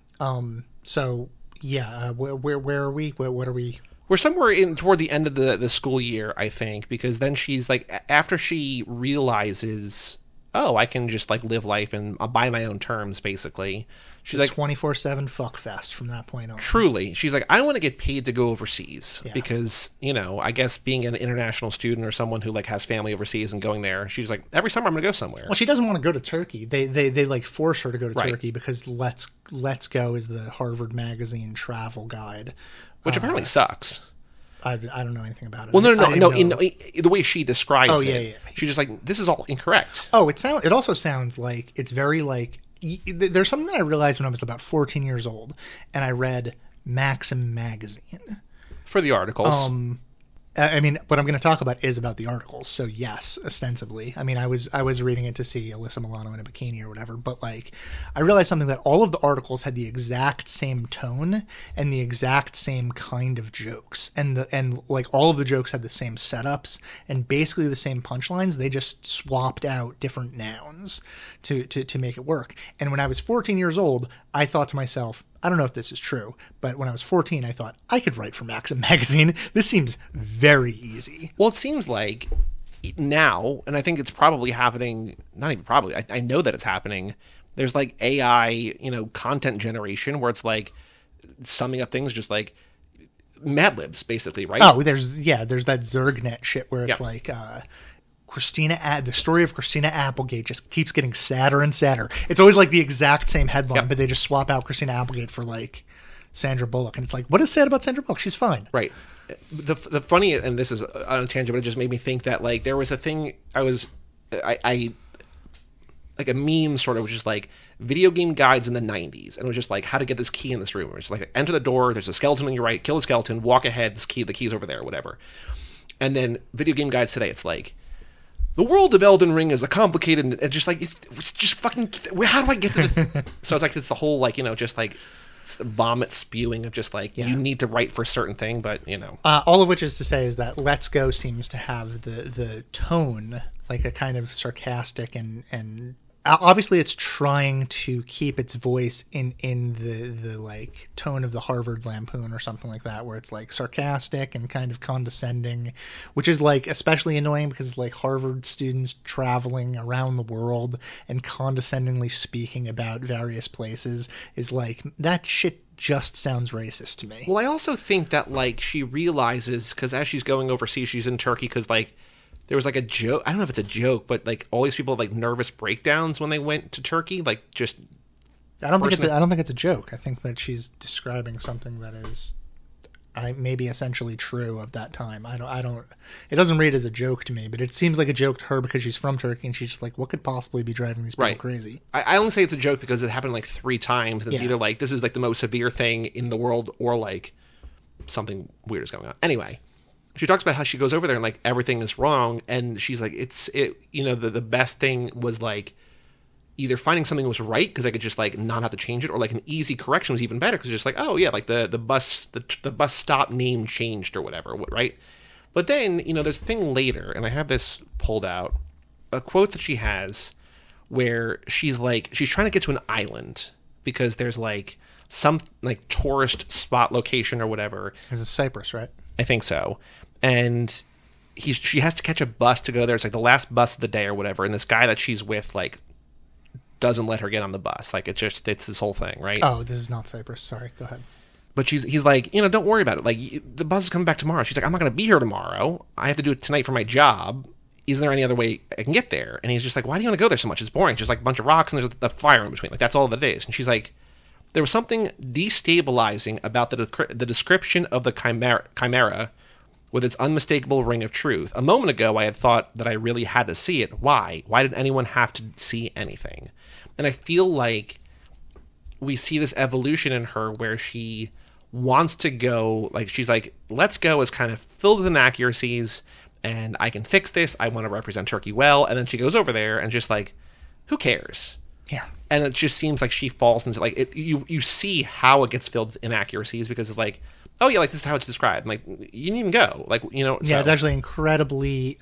So yeah, where are we? What are we? We're somewhere in toward the end of the school year, I think, because then she's like, after she realizes, oh, I can just like live life and by my own terms, basically. She's like 24/7 fuckfest from that point on. Truly. She's like, I want to get paid to go overseas because, I guess being an international student or someone who like has family overseas and going there, she's like, every summer I'm going to go somewhere. Well, she doesn't want to go to Turkey. They like force her to go to Turkey because Let's Go is the Harvard Magazine travel guide. Which apparently sucks. I don't know anything about it. Well, no. In the way she describes it, she's just like, this is all incorrect. Oh, it also sounds like it's very like, there's something that I realized when I was about 14 years old, and I read Maxim magazine for the articles. I mean, what I'm going to talk about is about the articles. So yes, ostensibly. I mean, I was reading it to see Alyssa Milano in a bikini or whatever, but like, I realized something, that all of the articles had the exact same tone and the exact same kind of jokes, and like all of the jokes had the same setups and basically the same punchlines. They just swapped out different nouns to make it work. And when I was 14 years old, I thought to myself, I don't know if this is true, but when I was 14, I thought I could write for Maxim magazine. This seems very easy. Well, it seems like now, and I think it's probably happening, not even probably, I know that it's happening. There's like AI, content generation where it's like summing up things just like Mad Libs, basically, right? Oh, there's that Zergnet shit where it's like, the story of Christina Applegate just keeps getting sadder and sadder. It's always like the exact same headline, but they just swap out Christina Applegate for like Sandra Bullock, and it's like, what is sad about Sandra Bullock? She's fine, right? The funny, and this is on a tangent, but it just made me think that like there was a thing I like a meme sort of, which is like video game guides in the 90s, and it was just like how to get this key in this room. It's like, enter the door, there's a skeleton on your right, kill the skeleton, walk ahead, the key's over there, whatever. And then video game guides today, it's like, the world of Elden Ring is a complicated, and just like, it's just fucking, how do I get to the... So it's like, it's the whole, like, just like vomit spewing of just like, you need to write for a certain thing, but, all of which is to say is that Let's Go seems to have the tone, like a kind of sarcastic and obviously it's trying to keep its voice in the like tone of the Harvard Lampoon or something like that, where it's like sarcastic and kind of condescending, which is like especially annoying because like Harvard students traveling around the world and condescendingly speaking about various places is like, that shit just sounds racist to me. Well, I also think that like she realizes, because as she's going overseas, she's in Turkey, because like there was like a joke, I don't know if it's a joke, but like all these people had like nervous breakdowns when they went to Turkey, like just I don't think it's a joke. I think that she's describing something that is maybe essentially true of that time. It doesn't read as a joke to me, but it seems like a joke to her because she's from Turkey and she's just like, what could possibly be driving these people crazy? I only say it's a joke because it happened like 3 times. And it's either like, this is like the most severe thing in the world, or like something weird is going on. Anyway, she talks about how she goes over there and like everything is wrong. And she's like, the best thing was like, either finding something was right because I could just like not have to change it, or like an easy correction was even better because just like, oh yeah, like the bus stop name changed or whatever, right? But then, there's a thing later, and I have this pulled out, a quote that she has where she's trying to get to an island because there's like some like tourist spot location or whatever. It's Cyprus, right? I think so. And she has to catch a bus to go there. It's like the last bus of the day or whatever. And this guy that she's with like doesn't let her get on the bus. Like it's this whole thing, right? Oh, this is not Cyprus. Sorry, go ahead. But he's like, don't worry about it. Like the bus is coming back tomorrow. She's like, I'm not going to be here tomorrow. I have to do it tonight for my job. Is there any other way I can get there? And he's just like, why do you want to go there so much? It's boring. It's just like a bunch of rocks and there's a fire in between. Like that's all that it is. And she's like, there was something destabilizing about the description of the chimera with its unmistakable ring of truth. A moment ago, I had thought that I really had to see it. Why? Why did anyone have to see anything? And I feel like we see this evolution in her where she wants to go, like, she's like, let's go is kind of filled with inaccuracies, and I can fix this. I want to represent Turkey well. And then she goes over there and just like, who cares? Yeah. And it just seems like she falls into, like, you see how it gets filled with inaccuracies because it's like, oh yeah, like this is how it's described. Like, you didn't even go. Like, Yeah, so. It's actually incredibly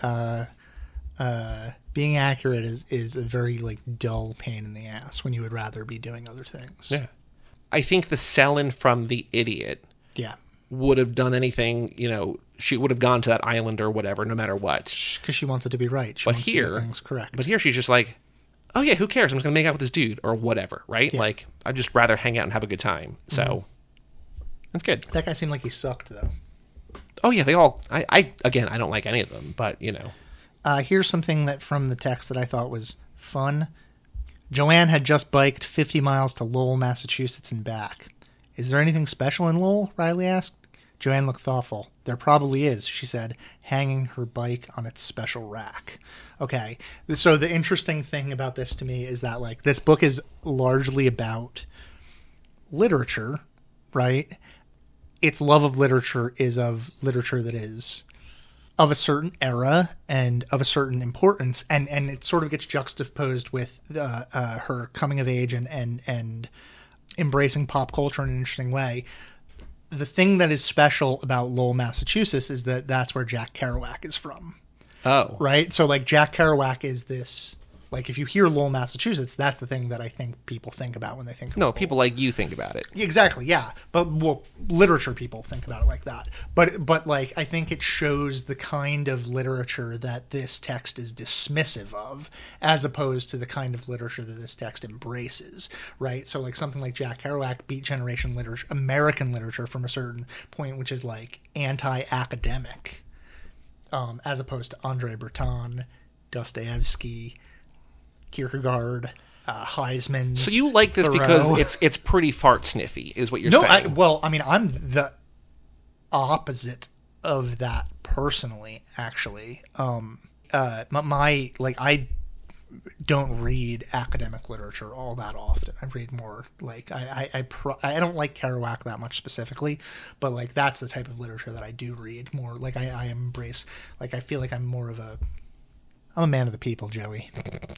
being accurate is a very like dull pain in the ass when you would rather be doing other things. Yeah. I think the Selin from The Idiot would have done anything, she would have gone to that island or whatever, no matter what. Because she wants it to be right. She wants to get things correct. But here she's just like, oh yeah, who cares? I'm just going to make out with this dude or whatever, right? Yeah. Like, I'd just rather hang out and have a good time. So, that's good. That guy seemed like he sucked, though. Oh yeah, they all, I don't like any of them, but, Here's something that from the text that I thought was fun. Joanne had just biked 50 miles to Lowell, Massachusetts and back. Is there anything special in Lowell? Riley asked. Joanne looked thoughtful. There probably is, she said, hanging her bike on its special rack. Okay, so the interesting thing about this to me is that, like, this book is largely about literature, right? Its love of literature is of literature that is of a certain era and of a certain importance, and it sort of gets juxtaposed with her coming of age and embracing pop culture in an interesting way. The thing that is special about Lowell, Massachusetts is that that's where Jack Kerouac is from. Oh. Right? So, like, Jack Kerouac is this... Like, if you hear Lowell, Massachusetts, that's the thing that I think people think about when they think of Lowell. People like you think about it. Exactly, yeah. But, well, literature people think about it like that. But like, I think it shows the kind of literature that this text is dismissive of, as opposed to the kind of literature that this text embraces, right? So, like, something like Jack Kerouac, Beat Generation literature, American literature from a certain point, which is, like, anti-academic, as opposed to Andre Breton, Dostoevsky, Kierkegaard, Heisman. So you like this Thoreau. Because it's pretty fart sniffy, is what you're saying? No, I'm the opposite of that personally. Actually, I don't read academic literature all that often. I read more like I don't like Kerouac that much specifically, but like that's the type of literature that I do read more. Like I embrace. Like I feel like I'm a man of the people, Joey.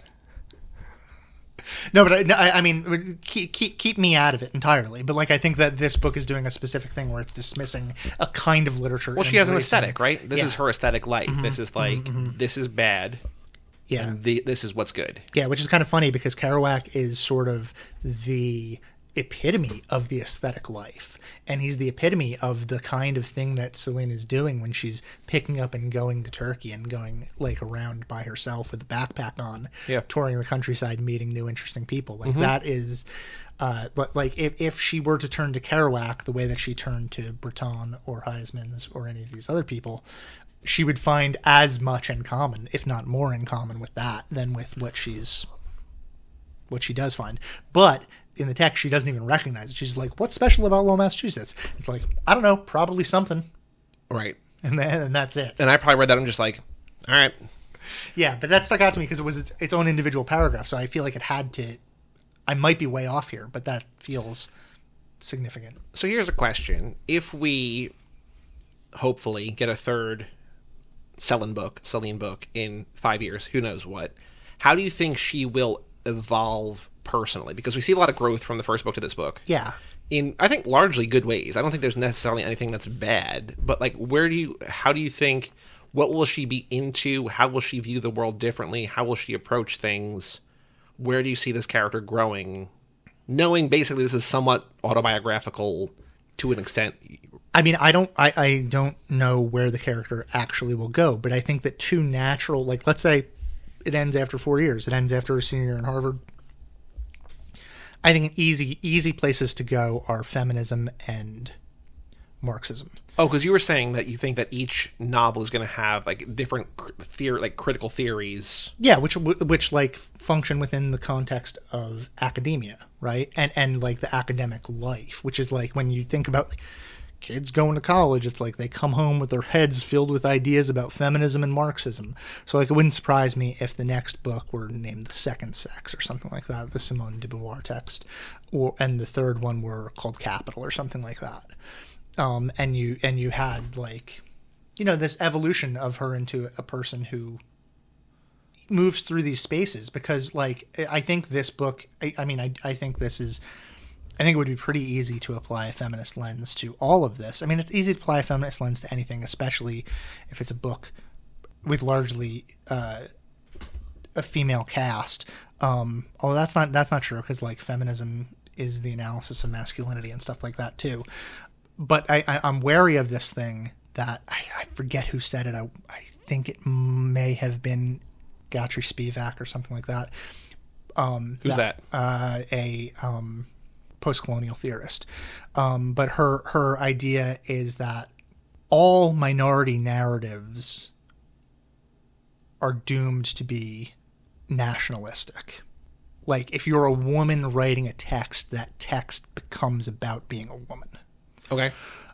No, but I mean, keep me out of it entirely. But like, I think that this book is doing a specific thing where it's dismissing a kind of literature. Well, she has an aesthetic, right? This is her aesthetic life. Mm-hmm, this is like, this is bad. Yeah. And this is what's good. Yeah, which is kind of funny because Kerouac is sort of the epitome of the aesthetic life. And he's the epitome of the kind of thing that Selin is doing when she's picking up and going to Turkey and going like around by herself with a backpack on, touring the countryside, meeting new interesting people. Like that is, like if she were to turn to Kerouac the way that she turned to Breton or Heisman's or any of these other people, she would find as much in common, if not more in common with that than with what she's what she does find. But in the text, she doesn't even recognize it. She's like, what's special about Lowell, Massachusetts? It's like, I don't know, probably something. Right. And that's it. And I probably read that, I'm just like, all right. Yeah, but that stuck out to me because it was its own individual paragraph, so I feel like it had to... I might be way off here, but that feels significant. So here's a question. If we hopefully get a third selin book in 5 years, who knows what, how do you think she will evolve personally? Because we see a lot of growth from the first book to this book. Yeah. In, I think, largely good ways. I don't think there's necessarily anything that's bad, but like, how do you think, what will she be into? How will she view the world differently? How will she approach things? Where do you see this character growing? Knowing basically this is somewhat autobiographical to an extent. I mean, I don't know where the character actually will go, but I think that two natural, like, let's say it ends after 4 years. It ends after her senior year in Harvard. I think easy places to go are feminism and Marxism. Oh, because you were saying that you think that each novel is going to have like different critical theories. Yeah, which like function within the context of academia, right? And like the academic life, which is like when you think about kids going to college, it's like they come home with their heads filled with ideas about feminism and Marxism. So like it wouldn't surprise me if the next book were named The Second Sex or something like that, the Simone de Beauvoir text, and the third one were called Capital or something like that. And you had like, you know, this evolution of her into a person who moves through these spaces because like, I think this book, I think it would be pretty easy to apply a feminist lens to all of this. I mean, it's easy to apply a feminist lens to anything, especially if it's a book with largely a female cast. Although that's not true because like feminism is the analysis of masculinity and stuff like that too. But I'm wary of this thing that I forget who said it. I think it may have been Gayatri Spivak or something like that. Who's that? A post-colonial theorist. But her idea is that all minority narratives are doomed to be nationalistic. Like if you're a woman writing a text, that text becomes about being a woman. Okay.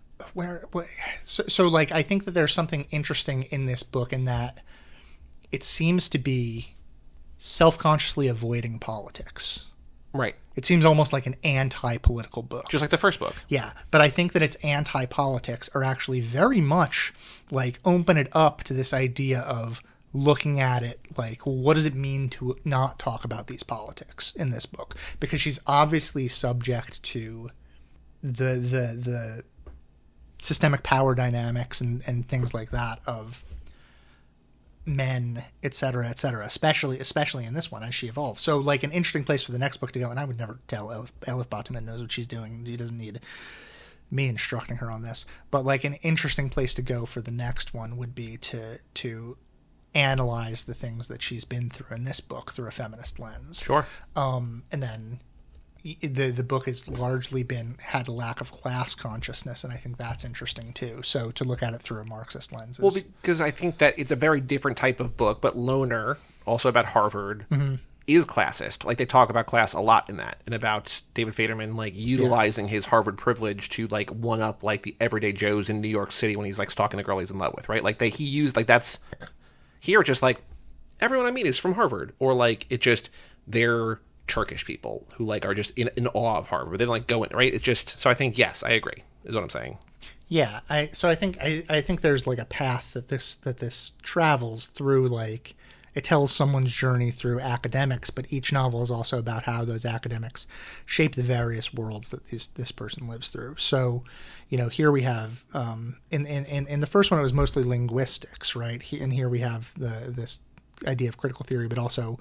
So like, I think that there's something interesting in this book in that it seems to be self-consciously avoiding politics. Right. It seems almost like an anti-political book. Just like the first book. Yeah. But I think that its anti-politics are actually very much like open it up to this idea of looking at it like, what does it mean to not talk about these politics in this book? Because she's obviously subject to the systemic power dynamics and things like that of men, et cetera, especially in this one as she evolves. So like an interesting place for the next book to go, and I would never tell Elif Batuman knows what she's doing. She doesn't need me instructing her on this. But like an interesting place to go for the next one would be to analyze the things that she's been through in this book through a feminist lens. Sure. And then the book has largely had a lack of class consciousness, and I think that's interesting too. So to look at it through a Marxist lens. Well, because I think that it's a very different type of book, but Loner, also about Harvard, is classist. Like they talk about class a lot in that, and about David Federman like utilizing his Harvard privilege to like one up like the everyday Joes in New York City when he's like stalking a girl he's in love with, right? Like he used like that's here just like everyone I meet is from Harvard, or like it just they're Turkish people who like are just in awe of Harvard. They don't like go in, right? It's just so I think yes, I agree is what I'm saying. Yeah, I think there's like a path that this travels through. Like it tells someone's journey through academics, but each novel is also about how those academics shape the various worlds that this person lives through. So, you know, here we have in the first one it was mostly linguistics, right? And here we have this idea of critical theory, but also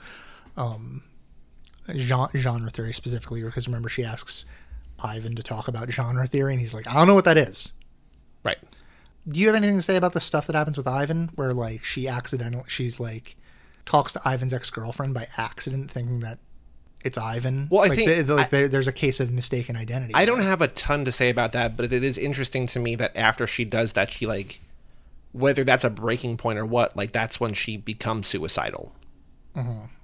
genre theory specifically, because remember she asks Ivan to talk about genre theory and he's like, I don't know what that is. Right. Do you have anything to say about the stuff that happens with Ivan where like she's like talks to Ivan's ex-girlfriend by accident thinking that it's Ivan? Well, I like, think there's a case of mistaken identity. I don't have a ton to say about that, but it is interesting to me that after she does that, she like, whether that's a breaking point or what, like that's when she becomes suicidal.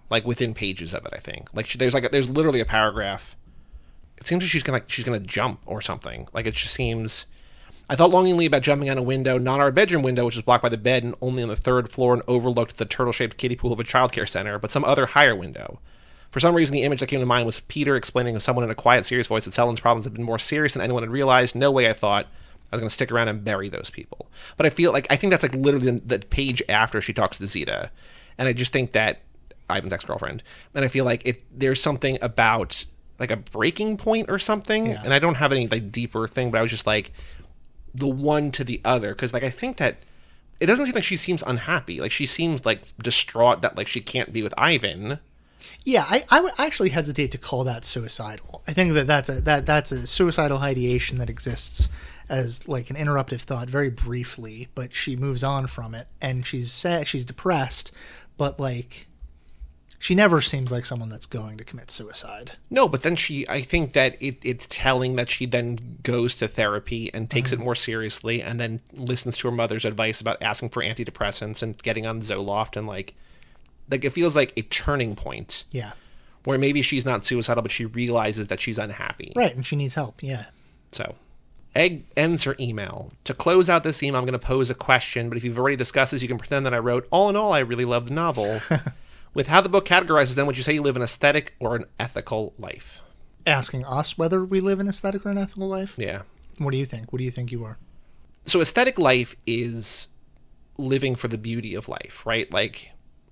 like within pages of it. I think like there's literally a paragraph. It seems like she's gonna jump or something. Like it just seems. I thought longingly about jumping out a window, not our bedroom window, which was blocked by the bed and only on the 3rd floor and overlooked the turtle-shaped kiddie pool of a childcare center, but some other higher window. For some reason, the image that came to mind was Peter explaining to someone in a quiet, serious voice that Selin's problems had been more serious than anyone had realized. No way, I thought, I was going to stick around and bury those people. But I think that's like literally the page after she talks to Zita. And I just think that Ivan's ex-girlfriend. And I feel like there's something about like a breaking point or something. Yeah. And I don't have any like deeper thing, but I was just like the one to the other. Because like I think that it doesn't seem like she seems unhappy. Like she seems like distraught that like she can't be with Ivan. Yeah, I actually hesitate to call that suicidal. I think that's a suicidal ideation that exists as like an interruptive thought very briefly, but she moves on from it, and she's sad, she's depressed, but like she never seems like someone that's going to commit suicide. No, but then I think that it's telling that she then goes to therapy and takes it more seriously, and then listens to her mother's advice about asking for antidepressants and getting on Zoloft, and like it feels like a turning point. Yeah. Where maybe she's not suicidal, but she realizes that she's unhappy. Right, and she needs help, yeah. So, Egg ends her email. To close out this email, I'm going to pose a question, but if you've already discussed this, you can pretend that I wrote, all in all, I really love the novel. With how the book categorizes them, would you say you live an aesthetic or an ethical life? Asking us whether we live an aesthetic or an ethical life? Yeah. What do you think? What do you think you are? So aesthetic life is living for the beauty of life, right? Like...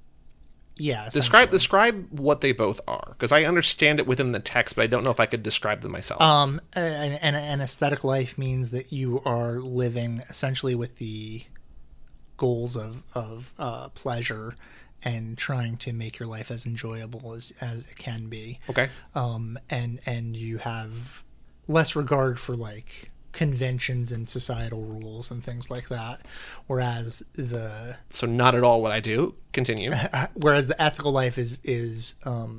Yeah. Describe what they both are, because I understand it within the text, but I don't know if I could describe them myself. An aesthetic life means that you are living essentially with the goals of pleasure and trying to make your life as enjoyable as it can be. Okay. And you have less regard for like conventions and societal rules and things like that, whereas so not at all what I do. Continue. Whereas the ethical life is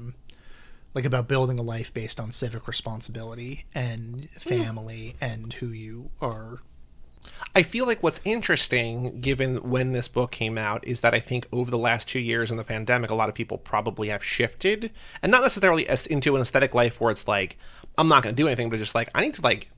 like about building a life based on civic responsibility and family and who you are. I feel like what's interesting, given when this book came out, is that I think over the last 2 years in the pandemic, a lot of people probably have shifted, and not necessarily into an aesthetic life where it's like, I'm not going to do anything, but just like, I need to like,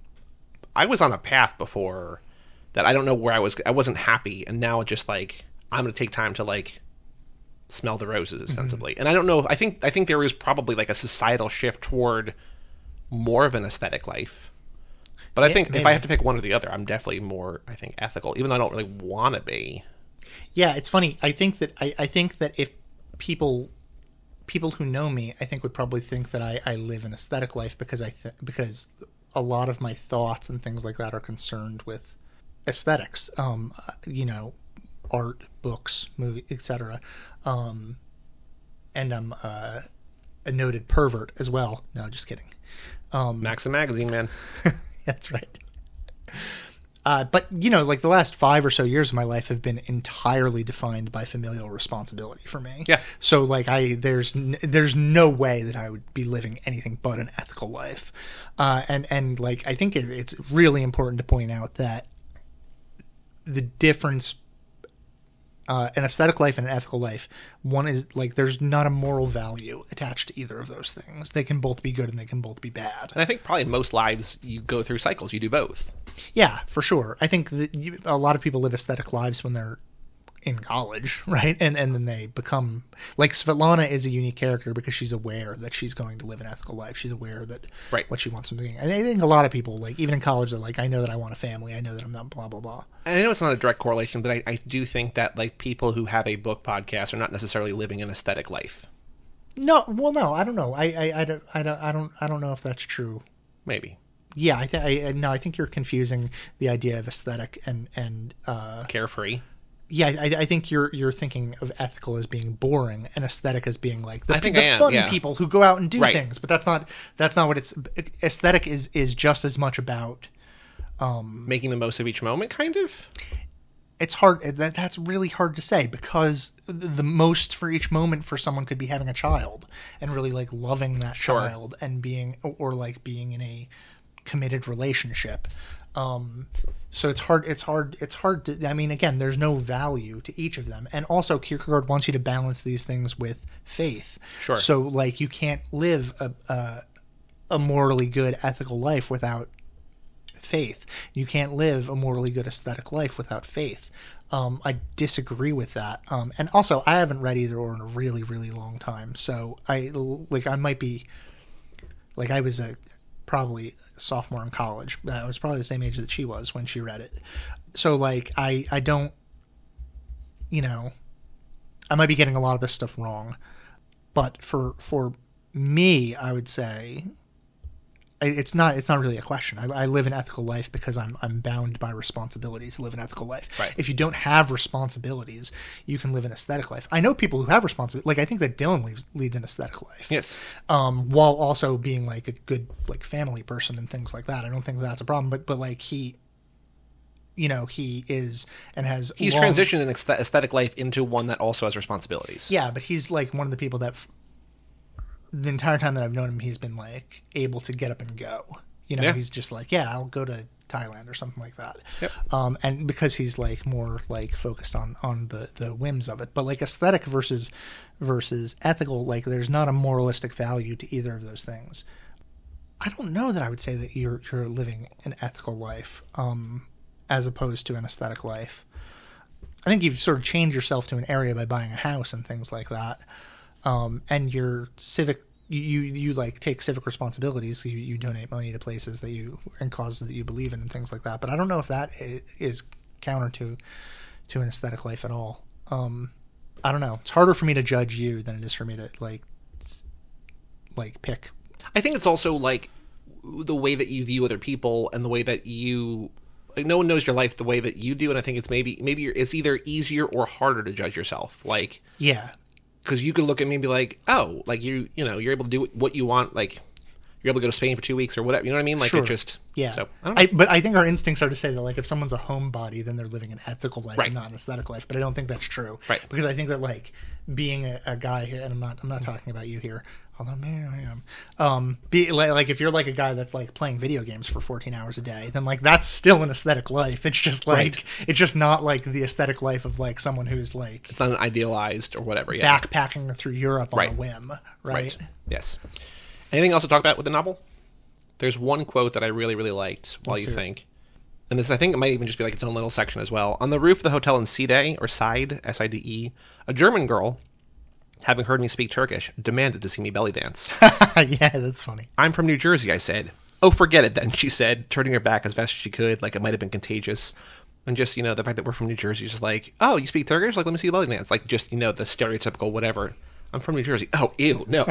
I was on a path before that I don't know where I wasn't happy, and now it's just like I'm going to take time to like smell the roses ostensibly. And I don't know, I think there is probably like a societal shift toward more of an aesthetic life. But I think maybe. If I have to pick one or the other, I'm definitely more, I think, ethical, even though I don't really want to be. Yeah, it's funny. I think that if people who know me, I think would probably think that I live an aesthetic life because because a lot of my thoughts and things like that are concerned with aesthetics, art, books, movie, etc. And I'm a noted pervert as well. No, just kidding. Maxim Magazine, man. That's right. But, like the last 5 or so years of my life have been entirely defined by familial responsibility for me. Yeah. So, like, there's no way that I would be living anything but an ethical life. And like, I think it's really important to point out that the difference, an aesthetic life and an ethical life, one is, like, there's not a moral value attached to either of those things. They can both be good and they can both be bad. And I think probably in most lives you go through cycles. You do both. Yeah, for sure. I think that a lot of people live aesthetic lives when they're in college, right? And then they become... Like, Svetlana is a unique character because she's aware that she's going to live an ethical life. She's aware that what she wants from the beginning. I think a lot of people, like, even in college, they're like, I know that I want a family. I know that I'm not blah, blah, blah. And I know it's not a direct correlation, but I do think that, like, people who have a book podcast are not necessarily living an aesthetic life. No, well, no, I don't know. I don't know if that's true. Maybe. Yeah, I think you're confusing the idea of aesthetic and carefree. Yeah, I think you're thinking of ethical as being boring and aesthetic as being like the fun people who go out and do things. But that's not what it's. Aesthetic is just as much about making the most of each moment, kind of. It's hard. That's really hard to say because the most for each moment for someone could be having a child and really like loving that child and being in a committed relationship. So it's hard to, I mean, again, there's no value to each of them. And also Kierkegaard wants you to balance these things with faith. Sure. So like you can't live a morally good ethical life without faith. You can't live a morally good aesthetic life without faith. I disagree with that. And also I haven't read either or in a really, really long time. So I might be like, I was probably a sophomore in college. I was probably the same age that she was when she read it. So like, I don't, I might be getting a lot of this stuff wrong, but for me, I would say it's not really a question. I live an ethical life because I'm bound by responsibilities to live an ethical life. Right. If you don't have responsibilities, you can live an aesthetic life. I know people who have responsibilities. Like I think that Dylan leads an aesthetic life. Yes. While also being like a good like family person and things like that. I don't think that's a problem. But like he is and has. He's transitioned an aesthetic life into one that also has responsibilities. Yeah, but he's like one of the people that. The entire time that I've known him, he's been like able to get up and go. He's just like, yeah, I'll go to Thailand or something like that. Yep. And because he's like more like focused on the whims of it, but like aesthetic versus ethical, like there's not a moralistic value to either of those things. I don't know that I would say that you're living an ethical life, as opposed to an aesthetic life. I think you've sort of changed yourself to an area by buying a house and things like that. And your civic, you like take civic responsibilities. So you donate money to places and causes that you believe in and things like that. But I don't know if that is counter to an aesthetic life at all. I don't know. It's harder for me to judge you than it is for me to like pick. I think it's also like the way that you view other people and the way that you. Like, no one knows your life the way that you do, and I think it's maybe it's either easier or harder to judge yourself. Like, yeah. Because you could look at me and be like, oh, like you're able to do what you want. Like you're able to go to Spain for 2 weeks or whatever. You know what I mean? Like sure. It just, yeah. So, I don't know. But I think our instincts are to say that like if someone's a homebody, then they're living an ethical life right. and not an aesthetic life. But I don't think that's true. Right. Because I think that like being a guy here, and I'm not talking about you here, although maybe I am. Like if you're like a guy that's like playing video games for 14 hours a day, then like that's still an aesthetic life. It's just like right. It's just not like the aesthetic life of like someone who's like it's not an idealized or whatever. Yeah. Backpacking through Europe on right. a whim. Right. Yes. Anything else to talk about with the novel? There's one quote that I really, really liked while you think. And this, I think it might even just be like its own little section as well. On the roof of the hotel in Side, or Side, S-I-D-E, a German girl, having heard me speak Turkish, demanded to see me belly dance. Yeah, that's funny. I'm from New Jersey, I said. Oh, forget it then, she said, turning her back as best as she could, like it might have been contagious. And just, the fact that we're from New Jersey is just like, oh, you speak Turkish? Like, let me see you belly dance. Like, just, the stereotypical whatever. I'm from New Jersey. Oh, ew, no.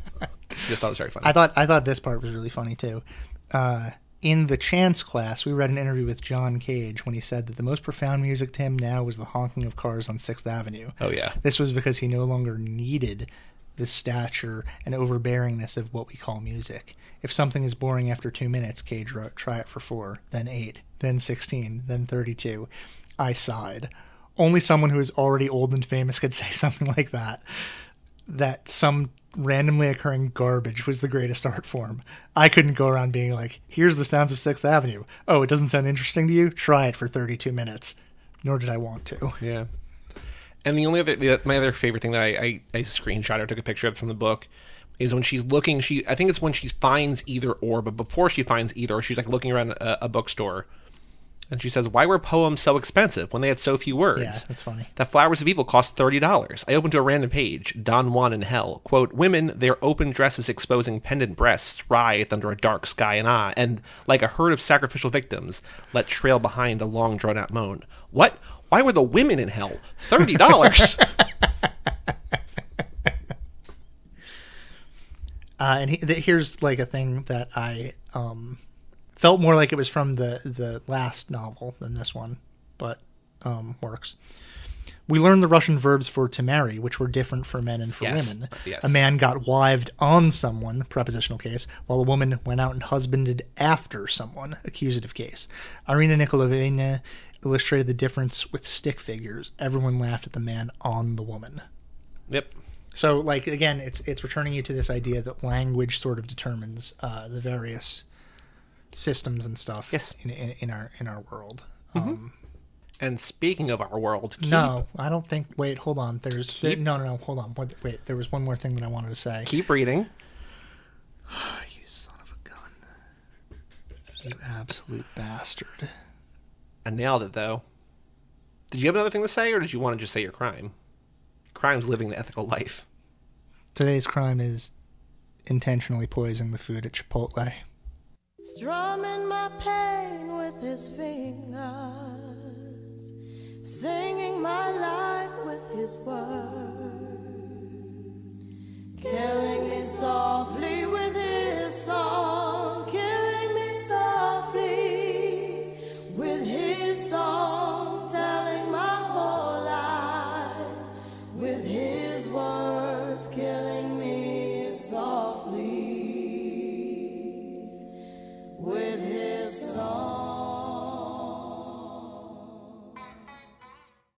Just thought it was very funny. I thought this part was really funny, too. In the chance class, we read an interview with John Cage when he said that the most profound music to him now was the honking of cars on 6th Avenue. Oh, yeah. This was because he no longer needed the stature and overbearingness of what we call music. If something is boring after 2 minutes, Cage wrote, try it for 4, then 8, then 16, then 32. I sighed. Only someone who is already old and famous could say something like that. That some randomly occurring garbage was the greatest art form. I couldn't go around being like, here's the sounds of 6th Avenue. Oh, it doesn't sound interesting to you? Try it for 32 minutes. Nor did I want to. Yeah. And the only my other favorite thing that I screenshot or took a picture of from the book is when she's looking, I think it's when she finds either or, but before she finds either or, she's like looking around a bookstore. And she says, why were poems so expensive when they had so few words? Yeah, that's funny. That Flowers of Evil cost $30. I opened to a random page, Don Juan in Hell. Quote, women, their open dresses exposing pendant breasts, writhe under a dark sky and like a herd of sacrificial victims, let trail behind a long drawn-out moan. What? Why were the women in hell? $30? And here's like a thing that I felt more like it was from the last novel than this one, but works. We learned the Russian verbs for to marry, which were different for men and for women. Yes. A man got wived on someone, prepositional case, while a woman went out and husbanded after someone, accusative case. Irina Nikolaevna illustrated the difference with stick figures. Everyone laughed at the man on the woman. Yep. So, like, again, it's returning you to this idea that language sort of determines the various systems and stuff. Yes. In our world. And speaking of our world, no, I don't think. Wait, hold on. No. Hold on. Wait, there was one more thing that I wanted to say. Keep reading. You son of a gun! You absolute bastard! I nailed it, though. Did you have another thing to say, or did you want to just say your crime? Crime's living the ethical life. Today's crime is intentionally poisoning the food at Chipotle. Strumming my pain with his fingers, singing my life with his words, killing me softly with his song, killing me softly with his song, telling my whole life with his words, killing me softly with his